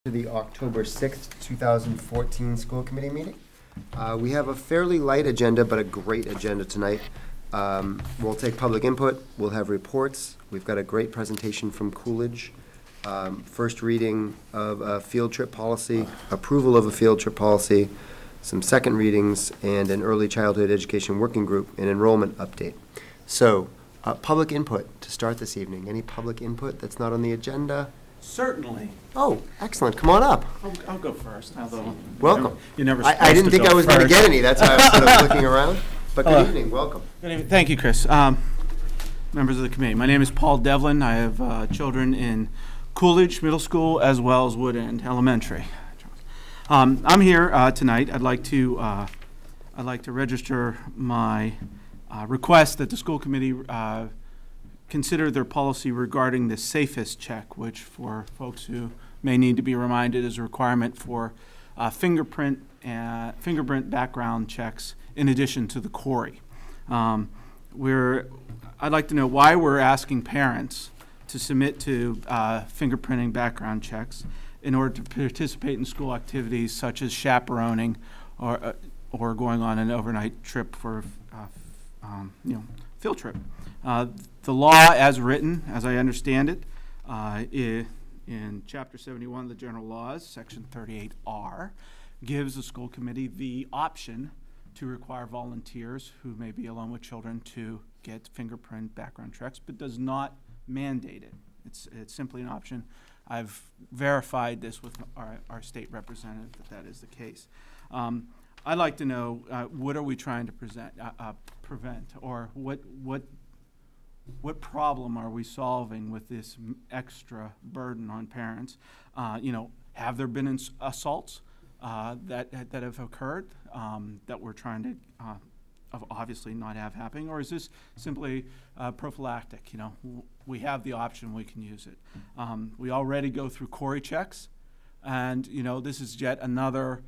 To the October 6th, 2014 school committee meeting. We have a fairly light agenda, but a great agenda tonight. We'll take public input, we'll have reports. We've got a great presentation from Coolidge. First reading of a field trip policy, approval of a field trip policy, some second readings, and an early childhood education working group, and enrollment update. So, public input to start this evening. Any public input that's not on the agenda? Certainly. Oh, excellent. Come on up. I'll go first. Welcome. You never. I didn't think I was going to get any. That's why I was sort of looking around. But good evening. Welcome. Good evening. Thank you, Chris. Members of the committee. My name is Paul Devlin. I have children in Coolidge Middle School as well as Wood End Elementary. I'm here tonight. I'd like to register my request that the school committee consider their policy regarding the SAFEST check, which for folks who may need to be reminded is a requirement for fingerprint background checks in addition to the CORI. I'd like to know why we're asking parents to submit to fingerprinting background checks in order to participate in school activities such as chaperoning or going on an overnight trip for field trip. The law as written, as I understand it, in Chapter 71 of the General Laws, Section 38R, gives the school committee the option to require volunteers who may be alone with children to get fingerprint background checks, but does not mandate it. It's simply an option. I've verified this with our state representative that is the case. I'd like to know what are we trying to prevent, or what problem are we solving with this extra burden on parents? Have there been assaults that have occurred that we're trying to obviously not have happening, or is this simply prophylactic? We have the option, we can use it. We already go through CORI checks, and this is yet another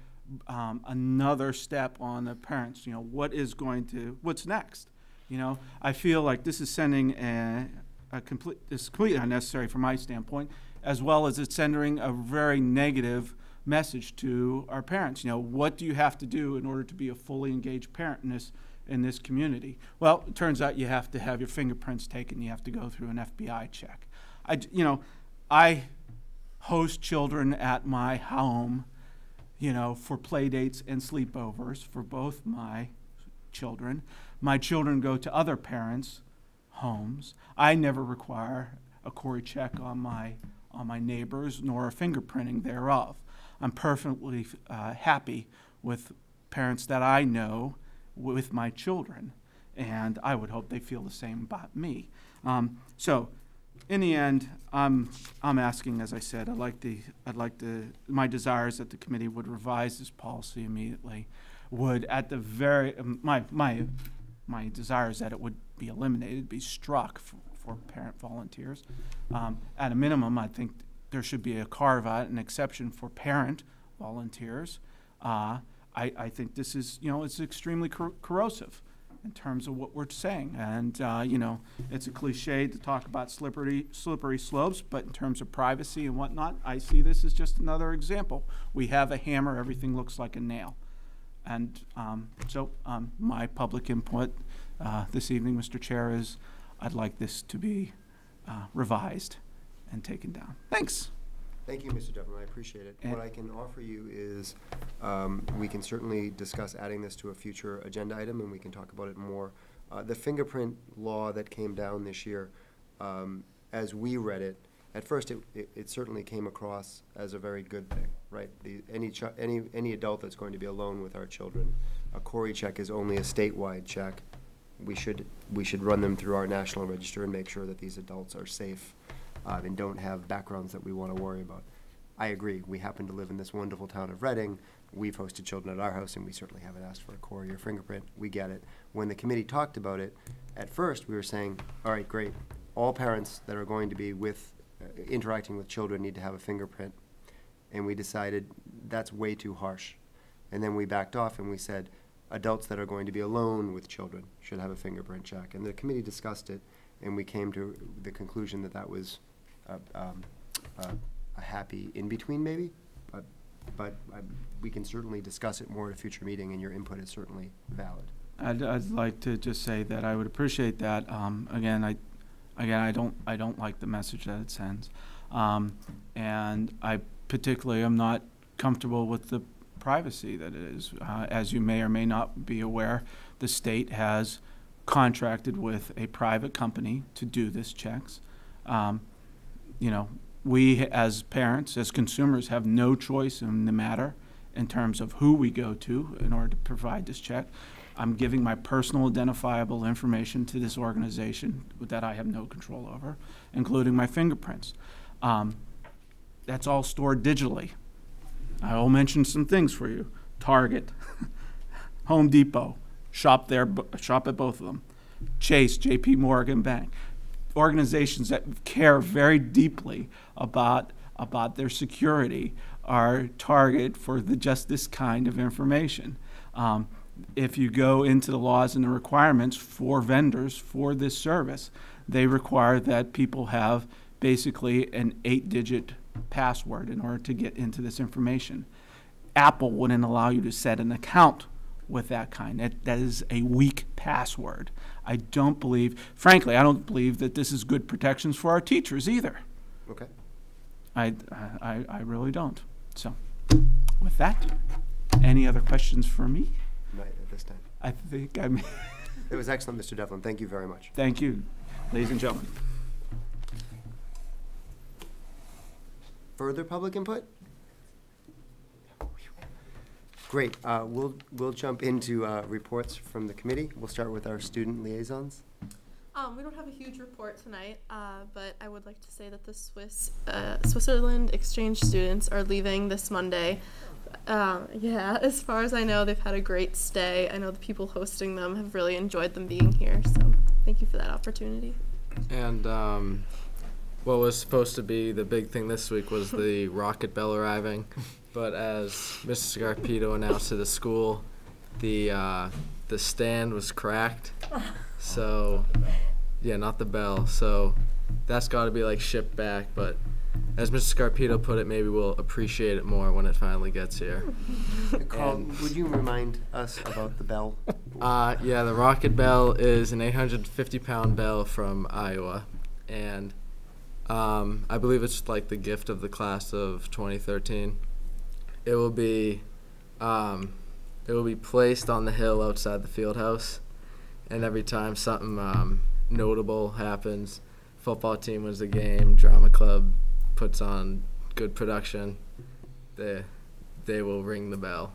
step on the parents. What's next? I feel like this is sending completely unnecessary from my standpoint, as well as it's sending a very negative message to our parents. What do you have to do in order to be a fully engaged parent in this community? Well, it turns out you have to have your fingerprints taken. You have to go through an FBI check. I host children at my home, for play dates and sleepovers for both my children. My children go to other parents' homes. I never require a CORI check on my neighbors, nor a fingerprinting thereof. I'm perfectly happy with parents that I know with my children, and I would hope they feel the same about me. So, in the end, I'm asking, as I said, my desire is that the committee would revise this policy immediately. Would at the very my desire is that it would be eliminated, be struck for parent volunteers. At a minimum, I think there should be a carve-out, an exception for parent volunteers. I think this is, it's extremely corrosive in terms of what we're saying. And, it's a cliche to talk about slippery slopes, but in terms of privacy and whatnot, I see this as just another example. We have a hammer, everything looks like a nail. And my public input this evening, Mr. Chair, is I'd like this to be revised and taken down. Thanks. Thank you, Mr. Devlin. I appreciate it. What I can offer you is we can certainly discuss adding this to a future agenda item, and we can talk about it more. The fingerprint law that came down this year, as we read it, at first it certainly came across as a very good thing, right? Any adult that's going to be alone with our children, a CORI check is only a statewide check. We should run them through our national register and make sure that these adults are safe and don't have backgrounds that we want to worry about. I agree. We happen to live in this wonderful town of Reading. We've hosted children at our house, and we certainly haven't asked for a CORI or fingerprint. We get it. When the committee talked about it, at first we were saying, all right, great. All parents that are going to be interacting with children need to have a fingerprint. And we decided that's way too harsh. And then we backed off and we said, adults that are going to be alone with children should have a fingerprint check. And the committee discussed it, and we came to the conclusion that that was a happy in-between, maybe. but we can certainly discuss it more at a future meeting, and your input is certainly valid. I'd like to just say that I would appreciate that. Again, I don't like the message that it sends, and I particularly am not comfortable with the privacy that it is. As you may or may not be aware, the state has contracted with a private company to do this checks. You know, we as parents, as consumers, have no choice in the matter in terms of who we go to in order to provide this check. I'm giving my personal identifiable information to this organization that I have no control over, including my fingerprints. That's all stored digitally. I will mention some things for you. Target, Home Depot, shop at both of them. Chase, JP Morgan Bank. Organizations that care very deeply about their security are target for just this kind of information. If you go into the laws and the requirements for vendors for this service, they require that people have basically an 8-digit password in order to get into this information. Apple wouldn't allow you to set an account with that kind. That is a weak password. I don't believe, frankly, I don't believe that this is good protections for our teachers either. Okay. I really don't. So, with that, any other questions for me? Not at this time. I think I'm. It was excellent, Mr. Devlin. Thank you very much. Thank you, ladies and gentlemen. Further public input? Great. We'll jump into reports from the committee. We'll start with our student liaisons. We don't have a huge report tonight, but I would like to say that the Switzerland exchange students are leaving this Monday. Yeah, as far as I know, they've had a great stay. I know the people hosting them have really enjoyed them being here, so thank you for that opportunity. And what was supposed to be the big thing this week was the Rocket Bell arriving, but as Mr. Scarpito announced to the school, the stand was cracked. So, yeah, not the bell. So that's got to be like shipped back. But as Mr. Scarpito put it, maybe we'll appreciate it more when it finally gets here. Carl, would you remind us about the bell? Yeah, the Rocket Bell is an 850-pound bell from Iowa, and I believe it's like the gift of the class of 2013. It will be placed on the hill outside the field house. And every time something notable happens, football team wins the game, drama club puts on good production, they will ring the bell.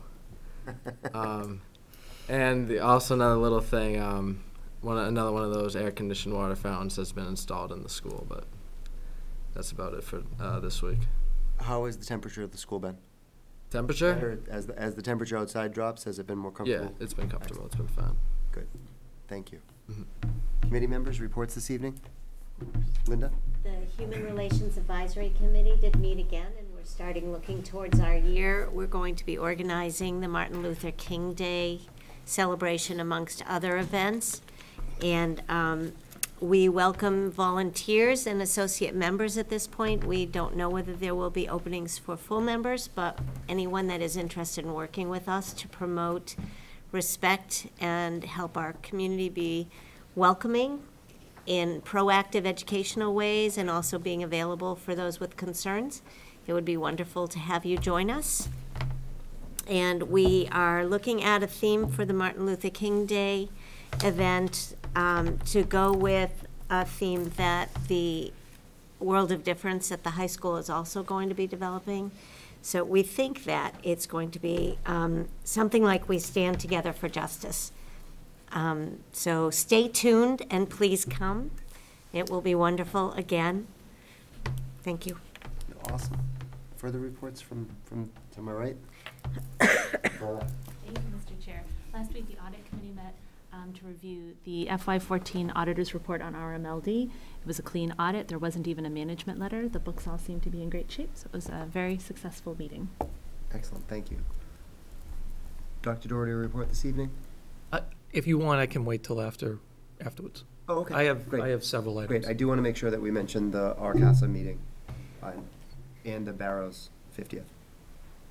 And also another little thing, another one of those air-conditioned water fountains has been installed in the school, but that's about it for this week. How has the temperature of the school been? Temperature? As the temperature outside drops, has it been more comfortable? Yeah, it's been comfortable. Excellent. It's been fine. Good. Thank you. Mm-hmm. Committee members, reports this evening? Linda? The Human Relations Advisory Committee did meet again, and we're starting looking towards our year. We're going to be organizing the Martin Luther King Day celebration amongst other events. And we welcome volunteers and associate members at this point. We don't know whether there will be openings for full members, but anyone that is interested in working with us to promote respect and help our community be welcoming in proactive educational ways and also being available for those with concerns. It would be wonderful to have you join us. And we are looking at a theme for the Martin Luther King Day event to go with a theme that the World of Difference at the high school is also going to be developing. So we think that it's going to be something like We Stand Together for Justice. So stay tuned and please come. It will be wonderful again. Thank you. Awesome. Further reports from to my right? Thank you, Mr. Chair. Last week, the Audit Committee met to review the FY14 Auditor's Report on RMLD. It was a clean audit. There wasn't even a management letter. The books all seemed to be in great shape, so it was a very successful meeting. Excellent. Thank you. Dr. Doherty, a report this evening? If you want, I can wait till afterwards. Oh, okay. I Great. have several items. Great. I do want to make sure that we mention the RCASA meeting and the Barrows 50th.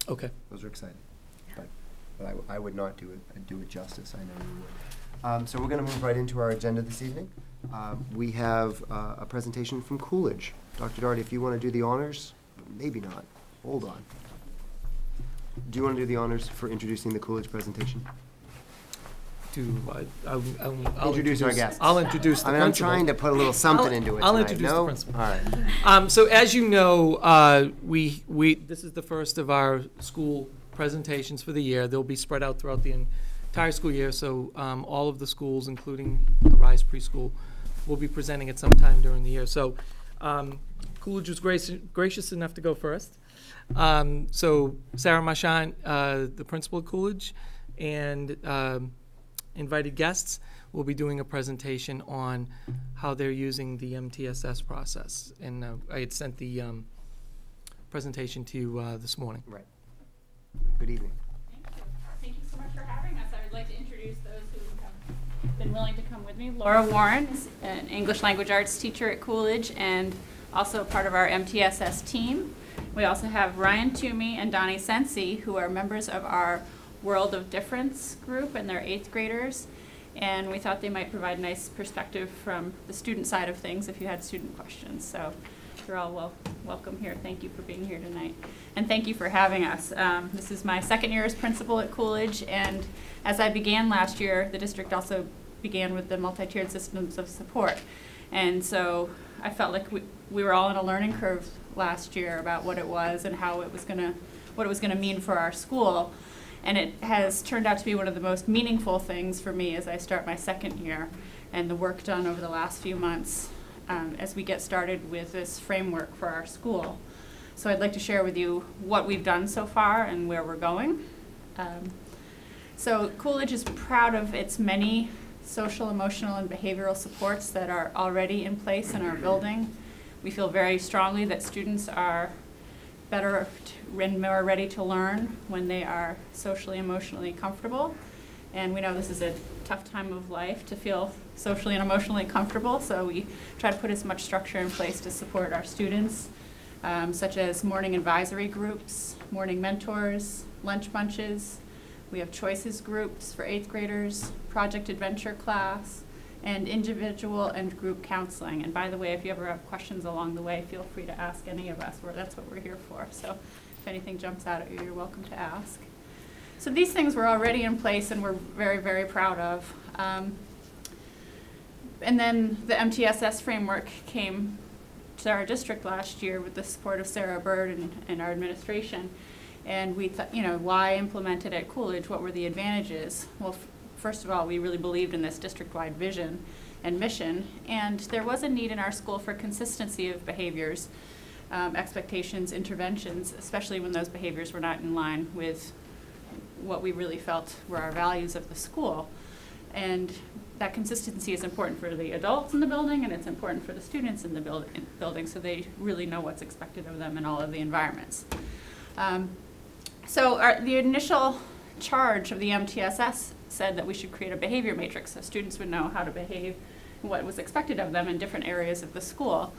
Okay. Those are exciting. But I would not do it justice. I know you would. So we're going to move right into our agenda this evening. We have a presentation from Coolidge. Dr. Daugherty, if you want to do the honors, maybe not. Hold on. Do you want to do the honors for introducing the Coolidge presentation? I'll Introduce our guests. I'll introduce the I'm principal. trying to put a little something into it I'll tonight. introduce No? the principal. All right. So as you know, this is the first of our school presentations for the year. They'll be spread out throughout the entire school year, so all of the schools, including the Rise Preschool, will be presenting at some time during the year. So Coolidge was gracious enough to go first. So Sarah Marchand, the principal at Coolidge, and invited guests will be doing a presentation on how they're using the MTSS process. And I had sent the presentation to you this morning. Right. Good evening. Thank you. Thank you so much for having us. I would like to introduce those who have been willing to come with me. Laura Warren is an English language arts teacher at Coolidge and also part of our MTSS team. We also have Ryan Toomey and Donnie Sensi, who are members of our World of Difference group, and they're 8th graders. And we thought they might provide a nice perspective from the student side of things if you had student questions. So you're all welcome here. Thank you for being here tonight. And thank you for having us. This is my second year as principal at Coolidge, and as I began last year, the district also began with the multi-tiered systems of support. And so I felt like we were all in a learning curve last year about what it was and how it was what it was gonna mean for our school. And it has turned out to be one of the most meaningful things for me as I start my second year, and the work done over the last few months as we get started with this framework for our school. So I'd like to share with you what we've done so far and where we're going. So Coolidge is proud of its many social, emotional, and behavioral supports that are already in place in our building. We feel very strongly that students are better and more ready to learn when they are socially, emotionally comfortable. And we know this is a tough time of life to feel socially and emotionally comfortable, so we try to put as much structure in place to support our students, such as morning advisory groups, morning mentors, lunch bunches. We have choices groups for 8th graders, project adventure class, and individual and group counseling. And by the way, if you ever have questions along the way, feel free to ask any of us. That's what we're here for. So if anything jumps out at you, you're welcome to ask. So these things were already in place and we're very, very proud of. And then the MTSS framework came to our district last year with the support of Sarah Bird and our administration. And we thought, why implement it at Coolidge? What were the advantages? Well, first of all, we really believed in this district-wide vision and mission, and there was a need in our school for consistency of behaviors, expectations, interventions, especially when those behaviors were not in line with what we really felt were our values of the school. And that consistency is important for the adults in the building, and it's important for the students in the building, so they really know what's expected of them in all of the environments. The initial charge of the MTSS said that we should create a behavior matrix so students would know how to behave and what was expected of them in different areas of the school.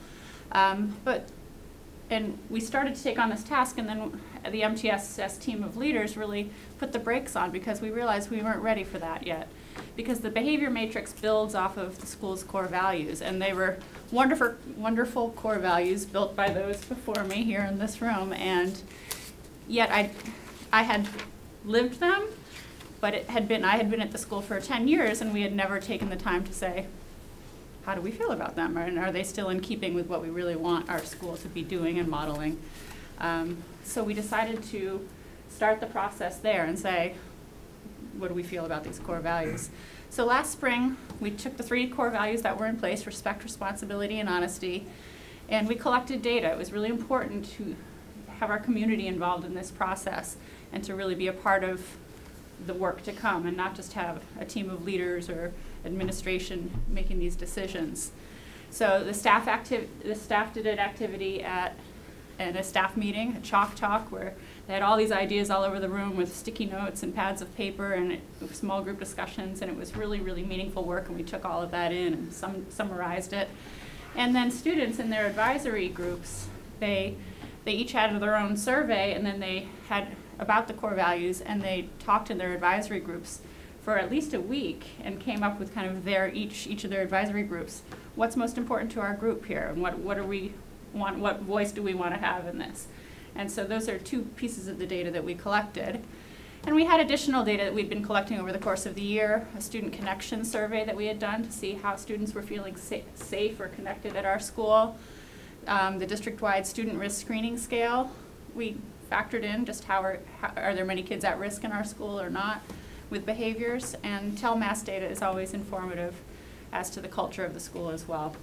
And we started to take on this task, and then the MTSS team of leaders really put the brakes on because we realized we weren't ready for that yet. Because the behavior matrix builds off of the school's core values, and they were wonderful, wonderful core values built by those before me here in this room, and yet I had lived them, but I had been at the school for 10 years, and we had never taken the time to say, how do we feel about them? And are they still in keeping with what we really want our school to be doing and modeling? So we decided to start the process there and say, what do we feel about these core values? So last spring, we took the 3 core values that were in place, respect, responsibility, and honesty, and we collected data. It was really important to have our community involved in this process and to really be a part of the work to come and not just have a team of leaders or administration making these decisions. So the staff did an activity at a staff meeting, a chalk talk, where they had all these ideas all over the room with sticky notes and pads of paper and small group discussions, and it was really, really meaningful work, and we took all of that in and summarized it. And then students in their advisory groups, they they each had their own survey, and then they had about the core values, and they talked in their advisory groups for at least a week and came up with kind of each of their advisory groups, what's most important to our group here, and what voice do we want to have in this. And so those are two pieces of the data that we collected. And we had additional data that we'd been collecting over the course of the year, a student connection survey that we had done to see how students were feeling safe or connected at our school. The district-wide student risk screening scale, we factored in just are there many kids at risk in our school or not with behaviors, and TELMAS data is always informative as to the culture of the school as well.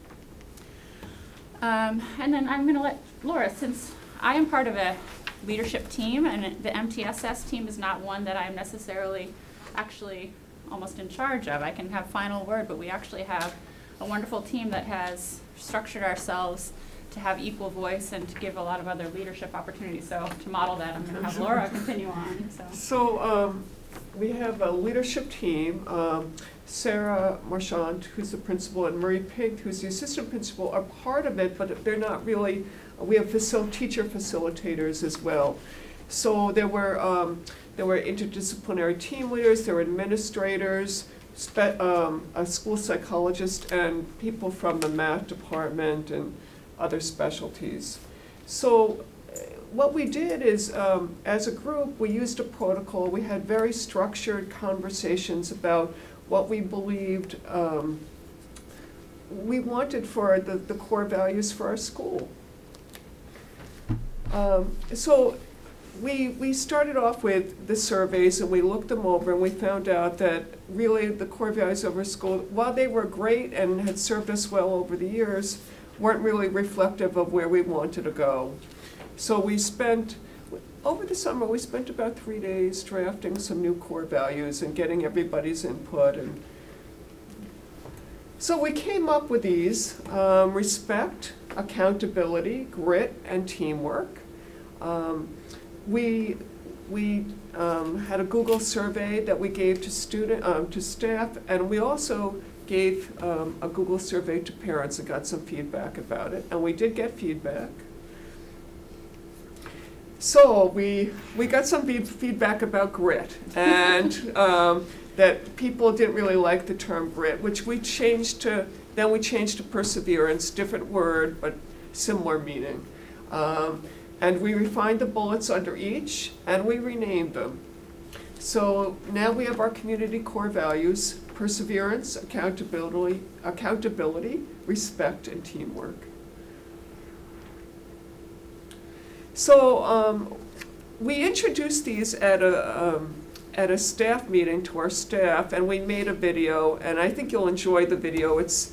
And then I'm going to let Laura, since I am part of a leadership team, and the MTSS team is not one that I'm necessarily actually almost in charge of. I can have final word, but we actually have a wonderful team that has structured ourselves to have equal voice and to give a lot of other leadership opportunities. So to model that, I'm going to have Laura continue on. So we have a leadership team. Sarah Marchand, who's the principal, and Marie Pig, who's the assistant principal, are part of it, but they're not really. We have teacher facilitators as well. So there were interdisciplinary team leaders, there were administrators, a school psychologist, and people from the math department and other specialties. So what we did is, as a group, we used a protocol. We had very structured conversations about what we believed we wanted for the core values for our school. So we started off with the surveys, and we looked them over, and we found out that really the core values of our school, while they were great and had served us well over the years, weren't really reflective of where we wanted to go. So over the summer, we spent about 3 days drafting some new core values and getting everybody's input. And so we came up with these: respect, accountability, grit, and teamwork. We had a Google survey that we gave to staff, and we also gave a Google survey to parents and got some feedback about it. And we did get feedback. So we got some feedback about grit, and that people didn't really like the term grit, which we changed to perseverance, different word, but similar meaning. And we refined the bullets under each, and we renamed them. So now we have our community core values: perseverance, accountability, respect, and teamwork. So we introduced these at a staff meeting to our staff, and we made a video, and I think you'll enjoy the video. It's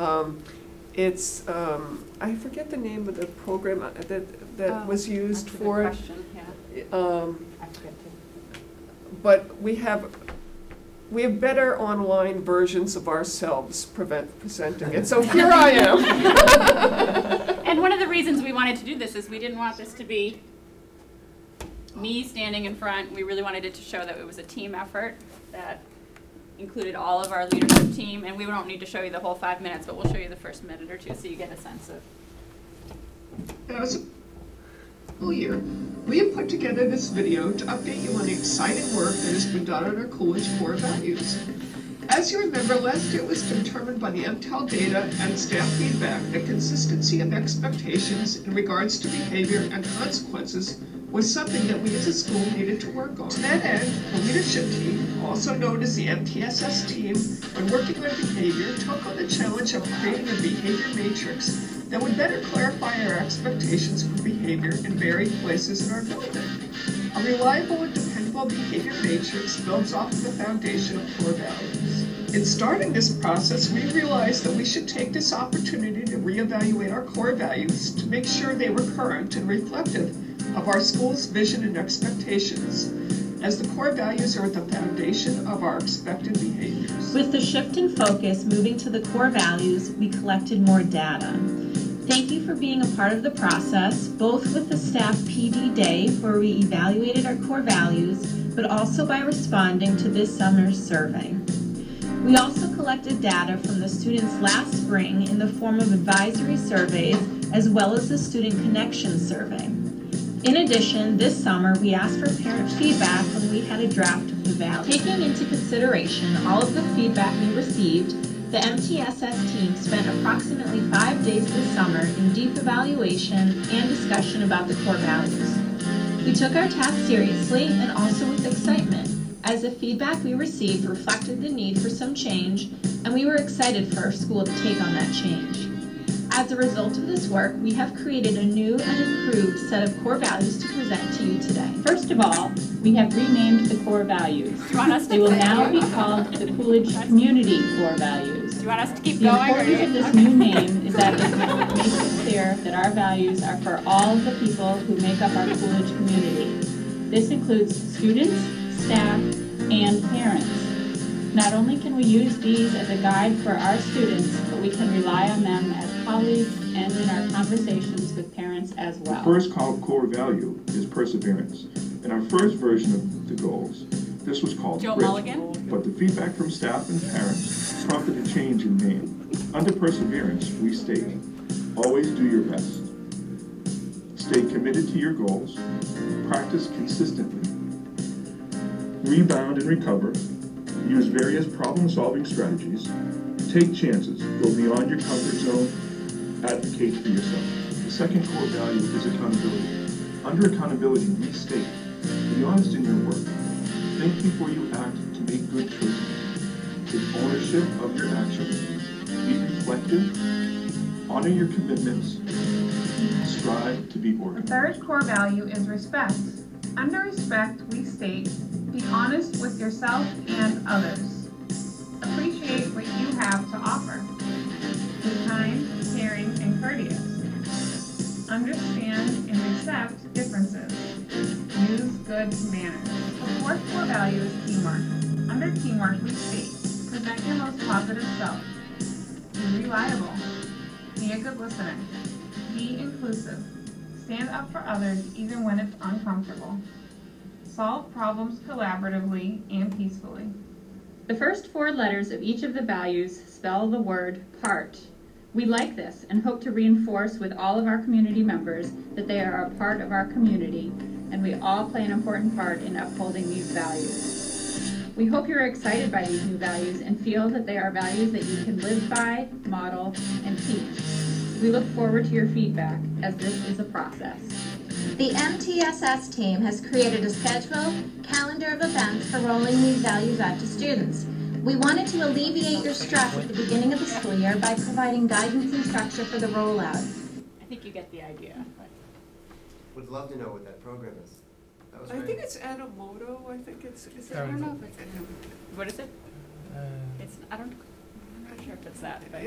I forget the name of the program that was used for it. I forget too. But we have better online versions of ourselves presenting it. So here I am. And one of the reasons we wanted to do this is we didn't want this to be me standing in front. We really wanted it to show that it was a team effort that included all of our leadership team, and we don't need to show you the whole 5 minutes, but we'll show you the first minute or two so you get a sense of. As a school year, we have put together this video to update you on the exciting work that has been done on our Coolidge core values. As you remember, last year it was determined by the MTEL data and staff feedback that consistency of expectations in regards to behavior and consequences was something that we as a school needed to work on. To that end, the leadership team, also known as the MTSS team, when working on behavior, took on the challenge of creating a behavior matrix that would better clarify our expectations for behavior in varied places in our building. A reliable and dependable behavior matrix builds off of the foundation of core values. In starting this process, we realized that we should take this opportunity to reevaluate our core values to make sure they were current and reflective of our school's vision and expectations, as the core values are at the foundation of our expected behaviors. With the shift in focus moving to the core values, we collected more data. Thank you for being a part of the process, both with the staff PD day where we evaluated our core values, but also by responding to this summer's survey. We also collected data from the students last spring in the form of advisory surveys as well as the Student Connection Survey. In addition, this summer, we asked for parent feedback when we had a draft of the values. Taking into consideration all of the feedback we received, the MTSS team spent approximately 5 days this summer in deep evaluation and discussion about the core values. We took our task seriously and also with excitement, as the feedback we received reflected the need for some change, and we were excited for our school to take on that change. As a result of this work, we have created a new and improved set of core values to present to you today. First of all, we have renamed the core values. They will now be called the Coolidge Community Core Values. Do you want us to keep going? The importance of this new name is that it makes it clear that our values are for all of the people who make up our Coolidge community. This includes students, staff, and parents. Not only can we use these as a guide for our students, but we can rely on them as colleagues and in our conversations with parents as well. The first core value is perseverance. In our first version of the goals, this was called Joe grit, Mulligan. but the feedback from staff and parents prompted a change in name. Under perseverance, we state, always do your best. Stay committed to your goals. Practice consistently. Rebound and recover. Use various problem-solving strategies. Take chances. Go beyond your comfort zone. Advocate for yourself. The second core value is accountability. Under accountability, we state, be honest in your work. Think before you act to make good choices. Take ownership of your actions. Be reflective. Honor your commitments. Strive to be The organized. third core value is respect. Under respect, we state, be honest with yourself and others. Appreciate what you have to offer. Be kind, caring, and courteous. Understand and accept differences. Use good manners. The fourth core value is teamwork. Under teamwork, we state, present your most positive self. Be reliable. Be a good listener. Be inclusive. Stand up for others even when it's uncomfortable. Solve problems collaboratively and peacefully. The first 4 letters of each of the values spell the word part. We like this and hope to reinforce with all of our community members that they are a part of our community and we all play an important part in upholding these values. We hope you're excited by these new values and feel that they are values that you can live by, model, and teach. We look forward to your feedback as this is a process. The MTSS team has created a schedule, calendar of events for rolling these values out to students. We wanted to alleviate your stress at the beginning of the school year by providing guidance and structure for the rollout. I think you get the idea. Would love to know what that program is. That was I great. think it's Adamoto. I think it's. I don't know if it's what is it? It's I'm not sure if it's that. But.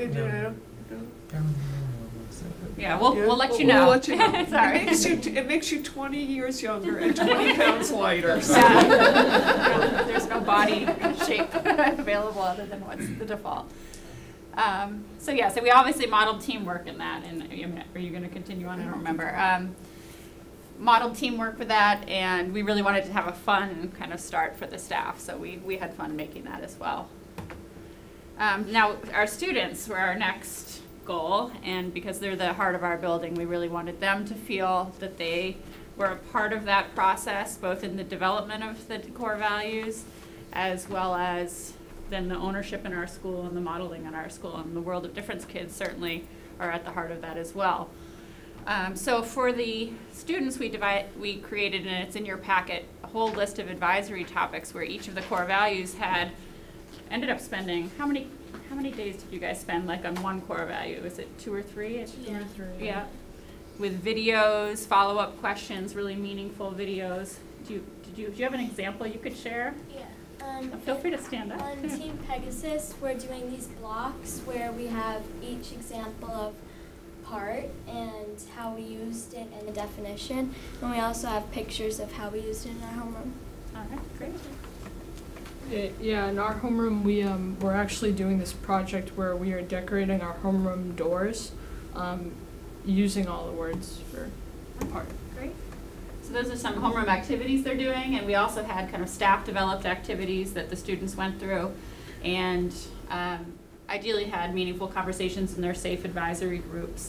Yeah, we'll let you know. We'll let you know. Sorry. It makes you 20 years younger and 20 pounds lighter. So. Yeah. There's no body shape available other than what's the default. So we obviously modeled teamwork in that, and are you going to continue on? I don't remember. Modeled teamwork for that, and we really wanted to have a fun kind of start for the staff, so we had fun making that as well. Now, our students were our next goal, and because they're the heart of our building, we really wanted them to feel that they were a part of that process, both in the development of the core values, as well as then the ownership in our school and the modeling in our school. And the World of Difference kids certainly are at the heart of that as well. So for the students, we created, and it's in your packet, a whole list of advisory topics where each of the core values ended up spending, how many days did you guys spend like on one core value? Was it 2 or 3? Yeah. 2 or 3. Yeah. With videos, follow-up questions, really meaningful videos. Do you have an example you could share? Yeah. Feel free to stand up. On Team Pegasus, we're doing these blocks where we have each example of part and how we used it and the definition. And we also have pictures of how we used it in our homeroom. All right, great. Yeah, in our homeroom, we're actually doing this project where we are decorating our homeroom doors using all the words for part. Great. So those are some homeroom activities they're doing, and we also had kind of staff-developed activities that the students went through, and ideally had meaningful conversations in their safe advisory groups.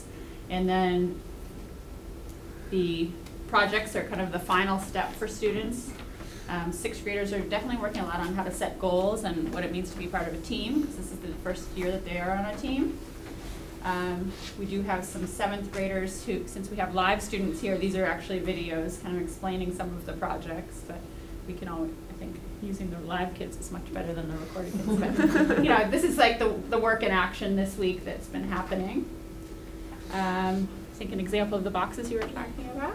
And then the projects are kind of the final step for students. Sixth graders are definitely working a lot on how to set goals and what it means to be part of a team, because this is the first year that they are on a team. We do have some seventh graders who, since we have live students here, these are actually videos kind of explaining some of the projects, but we can all, I think, using the live kids is much better than the recorded kids. But, you know, this is like the work in action this week that's been happening. I think an example of the boxes you were talking about.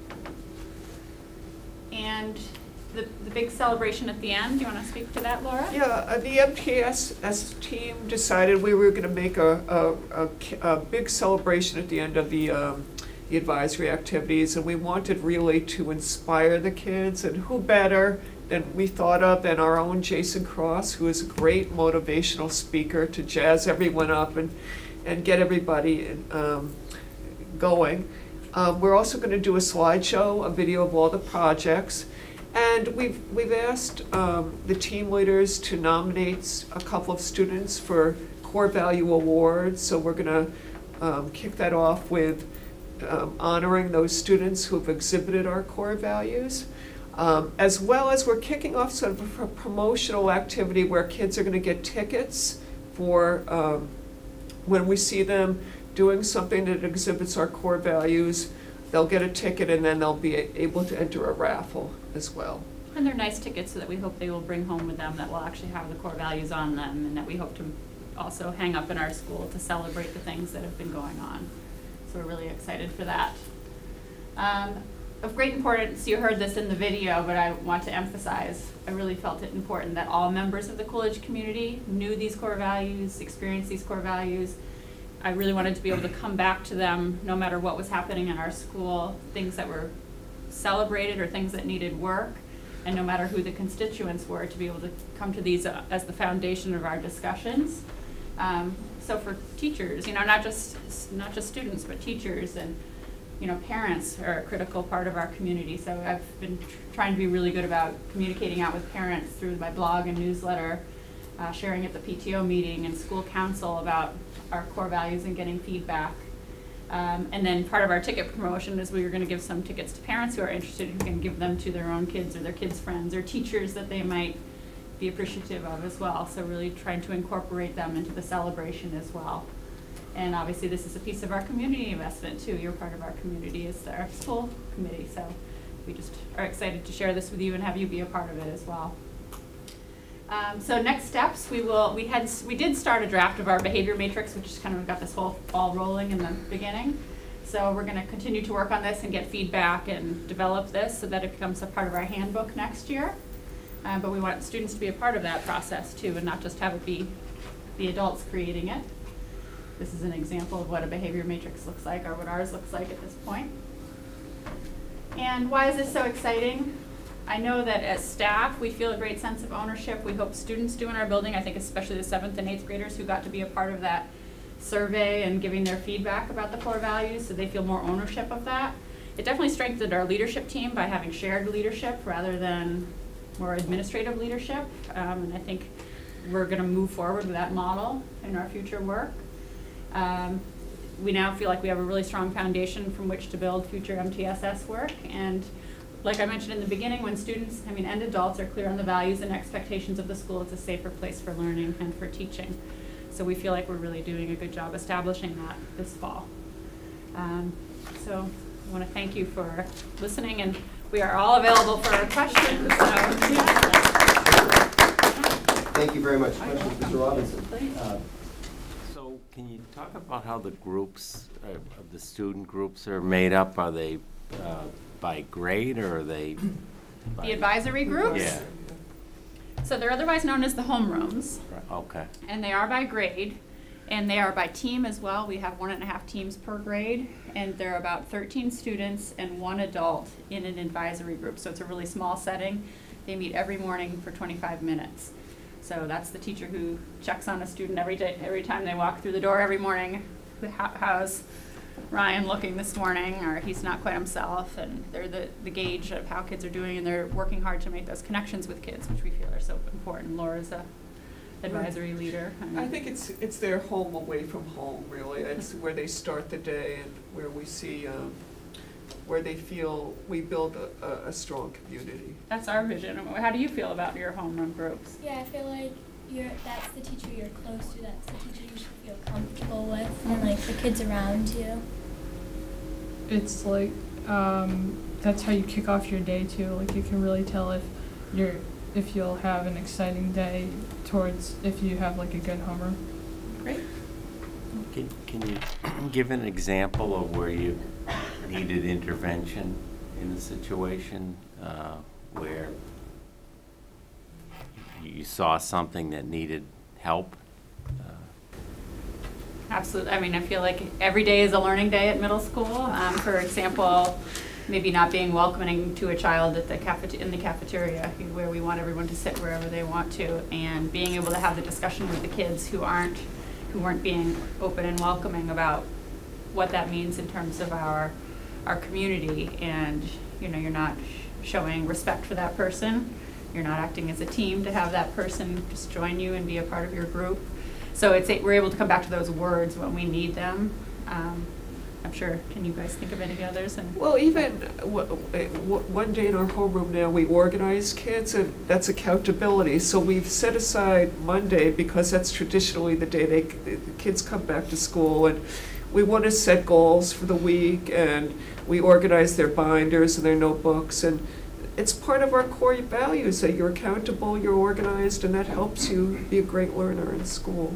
And the big celebration at the end, do you want to speak to that, Laura? Yeah, the MTSS team decided we were going to make a big celebration at the end of the advisory activities, and we wanted really to inspire the kids, and who better than we thought of than our own Jason Cross, who is a great motivational speaker, to jazz everyone up and get everybody going. We're also going to do a slideshow, a video of all the projects. And we've asked the team leaders to nominate a couple of students for core value awards. So we're going to kick that off with honoring those students who have exhibited our core values, as well as we're kicking off sort of a promotional activity where kids are going to get tickets for when we see them doing something that exhibits our core values. They'll get a ticket, and then they'll be able to enter a raffle as well. And they're nice tickets that we hope they will bring home with them that will actually have the core values on them, and that we hope to also hang up in our school to celebrate the things that have been going on. So we're really excited for that. Of great importance, you heard this in the video, but I want to emphasize, I really felt it important that all members of the Coolidge community knew these core values, experienced these core values. I really wanted to be able to come back to them no matter what was happening in our school, things that were celebrated or things that needed work, and no matter who the constituents were, to be able to come to these as the foundation of our discussions. So for teachers, you know, not just students, but teachers and, you know, parents are a critical part of our community. So I've been trying to be really good about communicating out with parents through my blog and newsletter, sharing at the PTO meeting and school council about our core values and getting feedback. And then part of our ticket promotion is we were going to give some tickets to parents who are interested, who can give them to their own kids or their kids' friends or teachers that they might be appreciative of as well. So really trying to incorporate them into the celebration as well. And obviously this is a piece of our community investment too. You're part of our community as our school committee. So we just are excited to share this with you and have you be a part of it as well. So next steps, we did start a draft of our behavior matrix, which just kind of got this whole ball rolling in the beginning. So we're going to continue to work on this and get feedback and develop this so that it becomes a part of our handbook next year. But we want students to be a part of that process too, and not just have it be the adults creating it. This is an example of what a behavior matrix looks like, or what ours looks like at this point. And why is this so exciting? I know that as staff, we feel a great sense of ownership. We hope students do in our building. I think especially the 7th and 8th graders who got to be a part of that survey and giving their feedback about the core values, so they feel more ownership of that. It definitely strengthened our leadership team by having shared leadership rather than more administrative leadership. And I think we're going to move forward with that model in our future work. We now feel like we have a really strong foundation from which to build future MTSS work. And like I mentioned in the beginning, when students, and adults are clear on the values and expectations of the school, it's a safer place for learning and for teaching. So we feel like we're really doing a good job establishing that this fall. So I want to thank you for listening, and we are all available for questions. So, yeah. Thank you very much. Questions, Mr. Robinson? So can you talk about how the groups, of the student groups are made up? Are they by grade, or are they by The advisory groups? Yeah. So they're otherwise known as the homerooms. Okay. And they are by grade, and they are by team as well. We have 1.5 teams per grade, and there are about 13 students and 1 adult in an advisory group. So it's a really small setting. They meet every morning for 25 minutes. So that's the teacher who checks on a student every time they walk through the door every morning. How's Ryan looking this morning, or he's not quite himself, and they're the gauge of how kids are doing, and they're working hard to make those connections with kids, which we feel are so important. Laura's a advisory leader? I think it's their home away from home, really. It's where they start the day and where we see, where they feel we build a strong community. That's our vision. How do you feel about your homeroom groups? Yeah, I feel like that's the teacher you're close to, that's the teacher you should feel comfortable with, and like the kids around you. It's like, that's how you kick off your day too. Like you can really tell if you'll have an exciting day towards if you have like a good homeroom. Great. Can you give an example of where you needed intervention in a situation where you saw something that needed help? Absolutely. I mean, I feel like every day is a learning day at middle school. For example, maybe not being welcoming to a child at in the cafeteria, where we want everyone to sit wherever they want to, and being able to have the discussion with the kids who weren't being open and welcoming about what that means in terms of our community. And you're not showing respect for that person. You're not acting as a team to have that person just join you and be a part of your group. So we're able to come back to those words when we need them. I'm sure, can you guys think of any others? Well, even one day in our homeroom now, we organize kids, and that's accountability. So we've set aside Monday because that's traditionally the day the kids come back to school, and we want to set goals for the week, and we organize their binders and their notebooks, and it's part of our core values that you're accountable, you're organized, and that helps you be a great learner in school.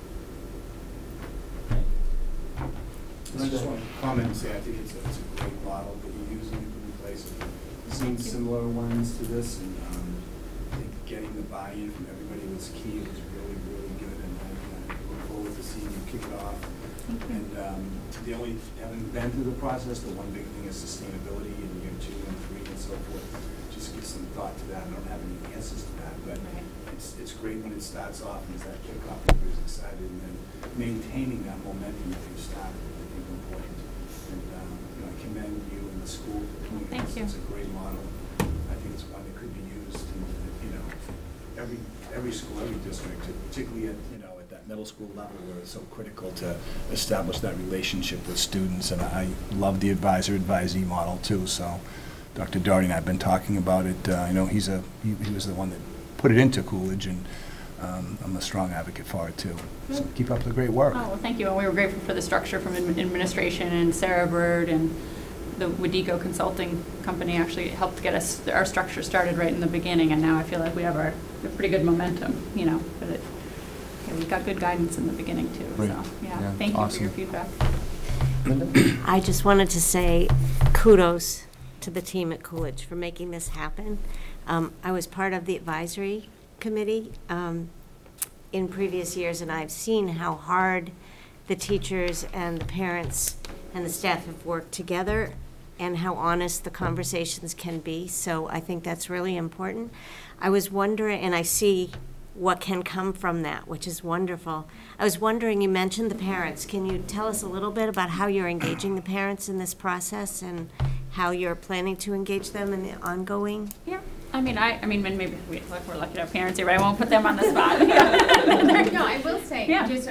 I just want to comment and say I think it's a great model that you're using in place. I've seen similar ones to this, and I think getting the buy-in from everybody was key. It was really, really good, and I look forward to seeing you kick it off. And having been through the process, the one big thing is sustainability in year 2 and 3 and so forth. Just give some thought to that. I don't have any answers to that, but it's great when it starts off and it's that kickoff, everybody's excited, and then maintaining that momentum that you started. Important. And I commend you and the school for doing Thank this. you. It's a great model. I think it's one that could be used in every school, every district, particularly at that middle school level where it's so critical to establish that relationship with students. And I love the advisor-advisee model too. So Dr. Doherty and I have been talking about it. I know he was the one that put it into Coolidge, and I'm a strong advocate for it too. So keep up the great work. Oh, well, thank you. And we were grateful for the structure from administration, and Sarah Bird and the Wadico Consulting Company actually helped get us our structure started right in the beginning, and now I feel like we have a pretty good momentum, but we got good guidance in the beginning too. Great. So thank you for your feedback. I just wanted to say kudos to the team at Coolidge for making this happen. I was part of the advisory committee in previous years, and I've seen how hard the teachers and the parents and the staff have worked together and how honest the conversations can be. So I think that's really important. I was wondering, and I see what can come from that, which is wonderful. I was wondering, you mentioned the parents. Can you tell us a little bit about how you're engaging the parents in this process and how you're planning to engage them in the ongoing? Yeah. I mean, maybe we're lucky to have parents here, but I won't put them on the spot. No, I will say, Yeah. just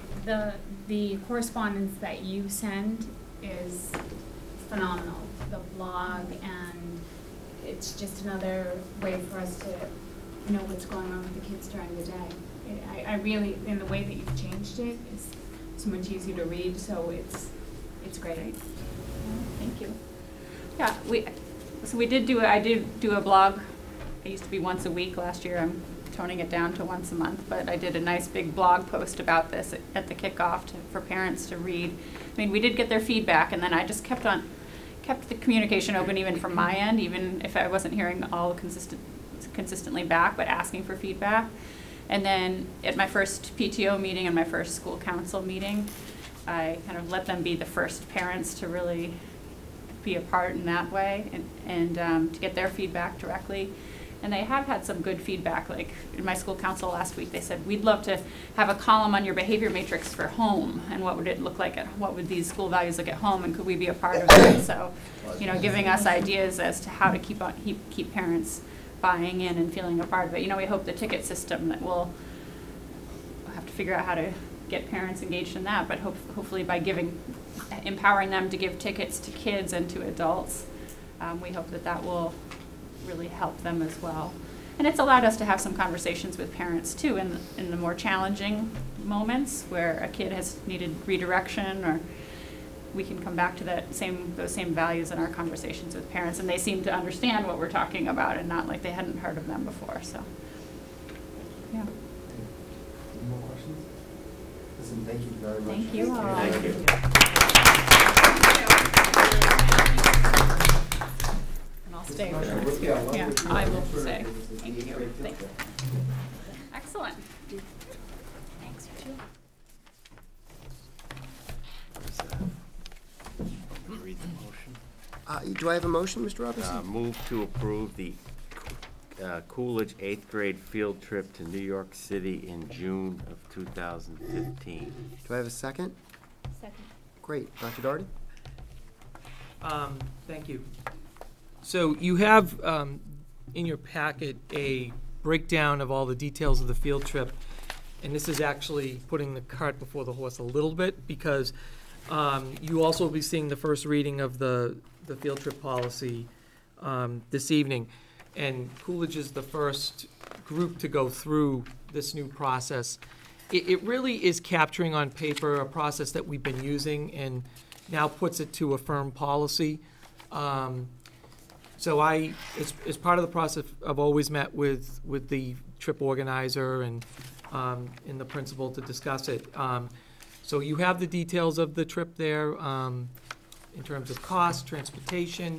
the correspondence that you send is phenomenal. The blog, and it's just another way for us to know what's going on with the kids during the day. I really, in the way that you've changed it, is so much easier to read. So it's great. Thank you. Yeah, I did do a blog. It used to be once a week. Last year, I'm toning it down to once a month. But I did a nice big blog post about this at the kickoff for parents to read. I mean, we did get their feedback, and then I just kept the communication open, even from my end, even if I wasn't hearing all consistently back, but asking for feedback. And then at my first PTO meeting and my first school council meeting, I kind of let them be the first parents to really be a part in that way, and to get their feedback directly. And they have had some good feedback. Like in my school council last week, they said, we'd love to have a column on your behavior matrix for home, and what would it look like what would these school values look at home, and could we be a part of it? So, giving us ideas as to how to keep parents buying in and feeling a part of it. We hope the ticket system that will figure out how to get parents engaged in that, but hopefully by empowering them to give tickets to kids and to adults, we hope that will really help them as well. And it's allowed us to have some conversations with parents too in the more challenging moments where a kid has needed redirection, or we can come back to those same values in our conversations with parents, and they seem to understand what we're talking about and not like they hadn't heard of them before. So, yeah. Any more questions? Listen, thank you very much. Thank you all. Thank you. And I'll stay for the next year. Yeah, I will stay. Thank you. Thank you. Excellent. Thanks. Read the motion. Do I have a motion, Mr. Robinson? Move to approve the Coolidge 8th grade field trip to New York City in June of 2015. Do I have a second? Second. Great. Dr. Daugherty? Thank you. So you have in your packet a breakdown of all the details of the field trip. And this is actually putting the cart before the horse a little bit, because you also will be seeing the first reading of the field trip policy this evening. And Coolidge is the first group to go through this new process. It really is capturing on paper a process that we've been using and now puts it to a firm policy. So as part of the process, I've always met with the trip organizer and the principal to discuss it. So you have the details of the trip there in terms of cost, transportation,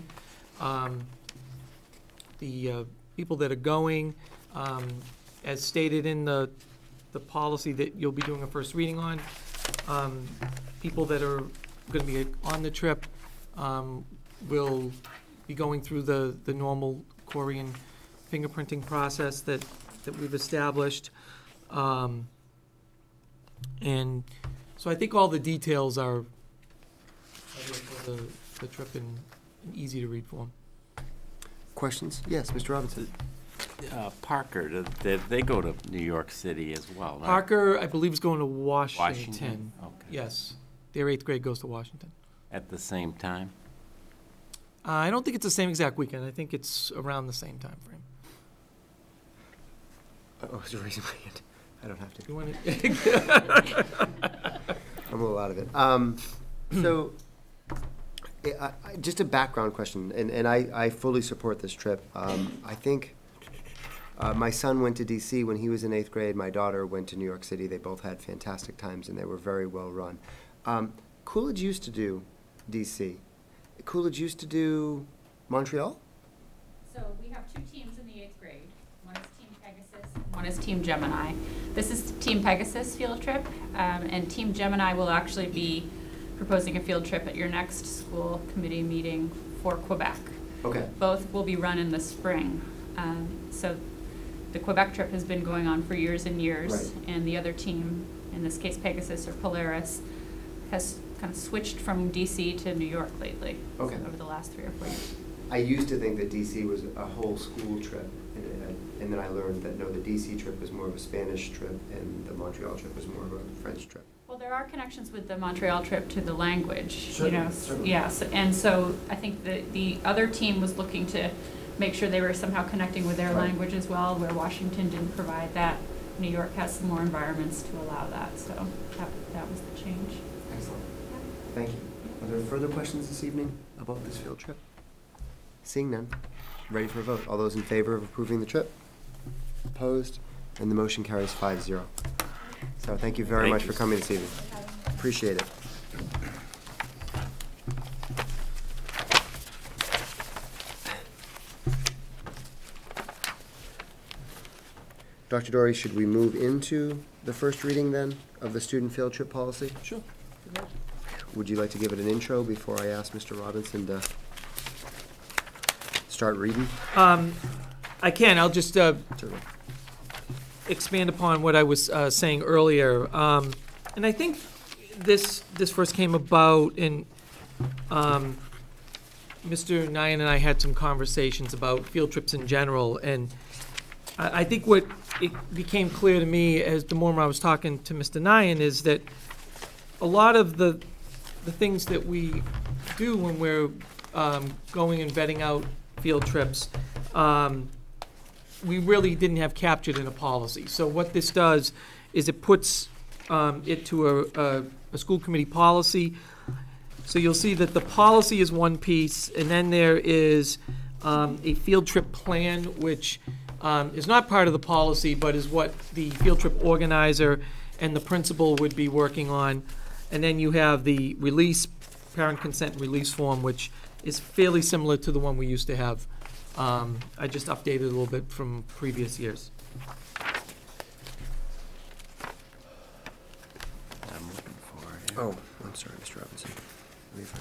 the people that are going, as stated in the policy that you'll be doing a first reading on. People that are going to be on the trip will be going through the normal Korean fingerprinting process that we've established. And so I think all the details are for the trip in easy to read form. Questions? Yes, Mr. Robinson. Parker, they go to New York City as well, right? Parker, I believe, is going to Washington. Washington? Okay. Yes. Their 8th grade goes to Washington. At the same time? I don't think it's the same exact weekend. I think it's around the same time frame. Oh, I was raising my hand. I don't have to. You want I'm a little out of it. So, just a background question, and I fully support this trip. I think my son went to D.C. when he was in 8th grade. My daughter went to New York City. They both had fantastic times, and they were very well run. Coolidge used to do D.C. Coolidge used to do Montreal? So we have two teams in the 8th grade. One is Team Pegasus, one is Team Gemini. This is Team Pegasus field trip, and Team Gemini will actually be proposing a field trip at your next school committee meeting for Quebec. Okay. Both will be run in the spring. So the Quebec trip has been going on for years and years, right. And the other team, in this case Pegasus or Polaris, has kind of switched from DC to New York lately. Okay. Over the last 3 or 4 years. I used to think that DC was a whole school trip, and then I learned that no, the DC trip was more of a Spanish trip, and the Montreal trip was more of a French trip. Well, there are connections with the Montreal trip to the language, Certainly, certainly. Yes, and so I think the other team was looking to make sure they were somehow connecting with their Right. language as well, where Washington didn't provide that. New York has some more environments to allow that, so that was the change. Excellent. Thank you. Are there further questions this evening about this field trip? Seeing none, ready for a vote. All those in favor of approving the trip? Opposed? And the motion carries 5-0. So thank you very much for coming this evening. Appreciate it. Dr. Dory, should we move into the first reading then of the student field trip policy? Sure. Would you like to give it an intro before I ask Mr. Robinson to start reading? I can. I'll just expand upon what I was saying earlier. And I think this first came about in Mr. Nyan and I had some conversations about field trips in general, and I think what it became clear to me as the more I was talking to Mr. Nyan is that a lot of the things that we do when we're going and vetting out field trips, we really didn't have captured in a policy. So what this does is it puts it to a school committee policy. So you'll see that the policy is one piece, and then there is a field trip plan, which is not part of the policy, but is what the field trip organizer and the principal would be working on. And then you have the release, parent consent release form, which is fairly similar to the one we used to have. I just updated a little bit from previous years. I'm looking for it. Oh, I'm sorry, Mr. Robinson. Let me find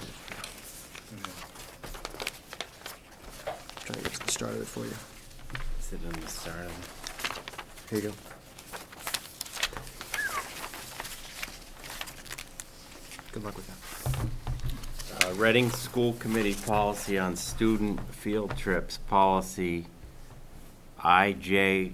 it. Trying to get to the start of it for you. Is it in the start of it? Here you go. Good luck with that. Reading School Committee Policy on Student Field Trips, Policy IJOA.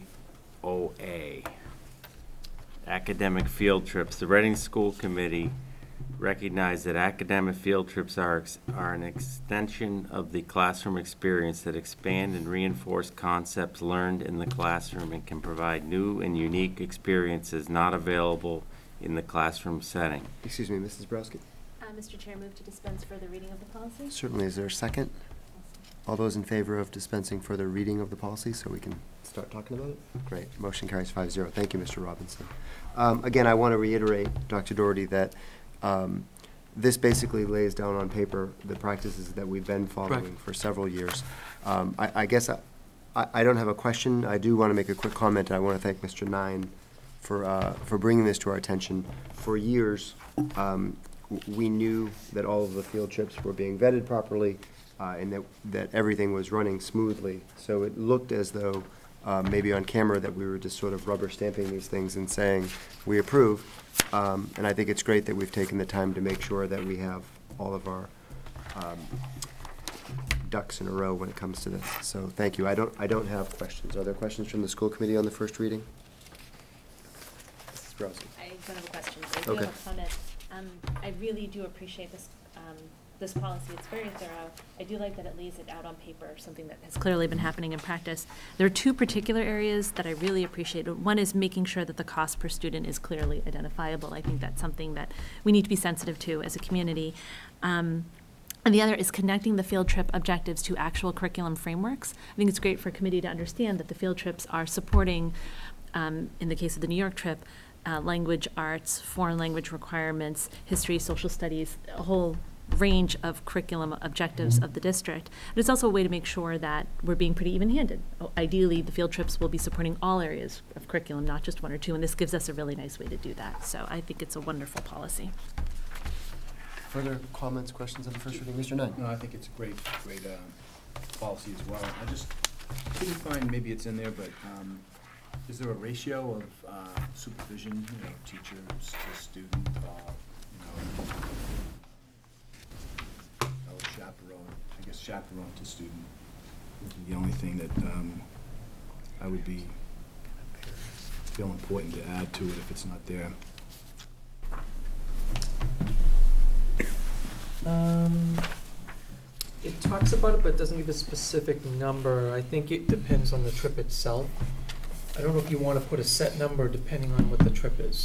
Academic Field Trips. The Reading School Committee recognized that academic field trips are an extension of the classroom experience that expand and reinforce concepts learned in the classroom and can provide new and unique experiences not available in the classroom setting. Excuse me, Mrs. Browski. Mr. Chair, move to dispense further reading of the policy. Certainly. Is there a second? All those in favor of dispensing further reading of the policy so we can start talking about it? Great. Motion carries 5-0. Thank you, Mr. Robinson. Again, I want to reiterate, Dr. Doherty, that this basically lays down on paper the practices that we've been following for several years. I guess I don't have a question. I do want to make a quick comment. I want to thank Mr. Nyan for bringing this to our attention. For years, we knew that all of the field trips were being vetted properly and that everything was running smoothly. So it looked as though maybe on camera that we were just sort of rubber stamping these things and saying we approve. And I think it's great that we've taken the time to make sure that we have all of our ducks in a row when it comes to this. So thank you. I don't have questions. Are there questions from the school committee on the first reading? Mrs. Browski. I don't have a question, but I do have a comment. I really do appreciate this this policy. It's very thorough. I do like that it lays it out on paper, something that has clearly been happening in practice. There are two particular areas that I really appreciate. One is making sure that the cost per student is clearly identifiable. I think that's something that we need to be sensitive to as a community. And the other is connecting the field trip objectives to actual curriculum frameworks. I think it's great for a committee to understand that the field trips are supporting, in the case of the New York trip, language arts, foreign language requirements, history, social studies, a whole range of curriculum objectives of the district. But it's also a way to make sure that we're being pretty even-handed. Ideally, the field trips will be supporting all areas of curriculum, not just one or two, and this gives us a really nice way to do that. So I think it's a wonderful policy. Further comments, questions on the first reading? Mr. Nyan. No, I think it's a great policy as well. I just couldn't find, maybe it's in there, but is there a ratio of supervision, teachers to student, chaperone to student? Would be the only thing that I would feel important to add to it if it's not there. It talks about it, but it doesn't give a specific number. I think it depends on the trip itself. I don't know if you want to put a set number depending on what the trip is.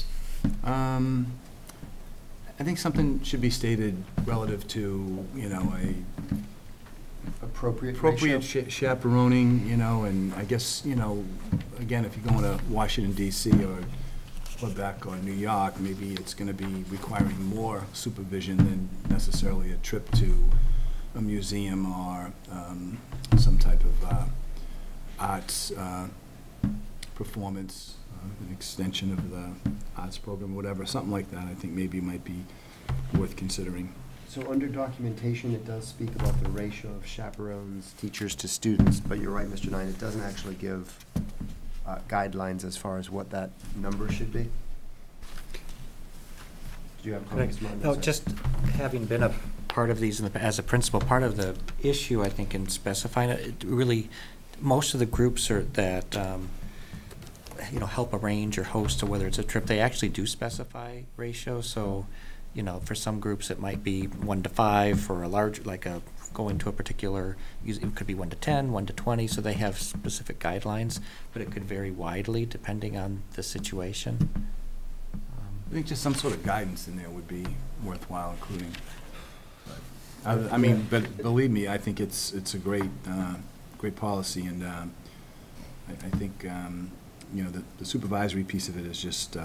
I think something should be stated relative to, a appropriate chaperoning, and I guess, again, if you're going to Washington, D.C. or Quebec or New York, maybe it's going to be requiring more supervision than necessarily a trip to a museum or some type of arts performance, an extension of the arts program, whatever, something like that. I think maybe might be worth considering. So under documentation, it does speak about the ratio of chaperones, teachers to students, but you're right, Mr. Nyan, it doesn't actually give guidelines as far as what that number should be. Do you have comments? No, just having been a part of these as a principal, part of the issue, I think, in specifying it, really, most of the groups that you know, help arrange or host, or whether it's a trip, they actually do specify ratio. So, you know, for some groups it might be 1 to 5. For a large, like a going to a particular, it could be 1 to 10, 1 to 20. So they have specific guidelines, but it could vary widely depending on the situation. I think just some sort of guidance in there would be worthwhile including. But, I mean, but believe me, I think it's a great great policy, and I think you know, the supervisory piece of it is just.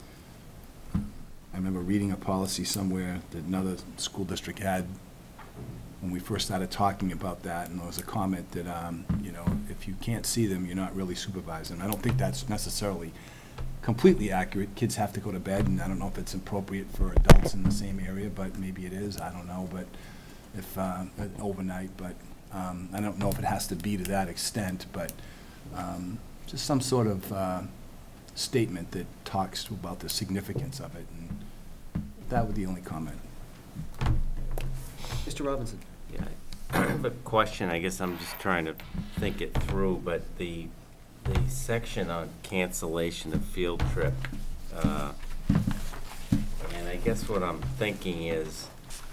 I remember reading a policy somewhere that another school district had when we first started talking about that, and there was a comment that you know, if you can't see them, you're not really supervising. I don't think that's necessarily completely accurate. Kids have to go to bed, and I don't know if it's appropriate for adults in the same area, but maybe it is. I don't know, but if overnight, but I don't know if it has to be to that extent, but just some sort of statement that talks about the significance of it, and that would be the only comment. Mr. Robinson. Yeah, I have a question. I guess I'm just trying to think it through, but the section on cancellation of field trip, and I guess what I'm thinking is,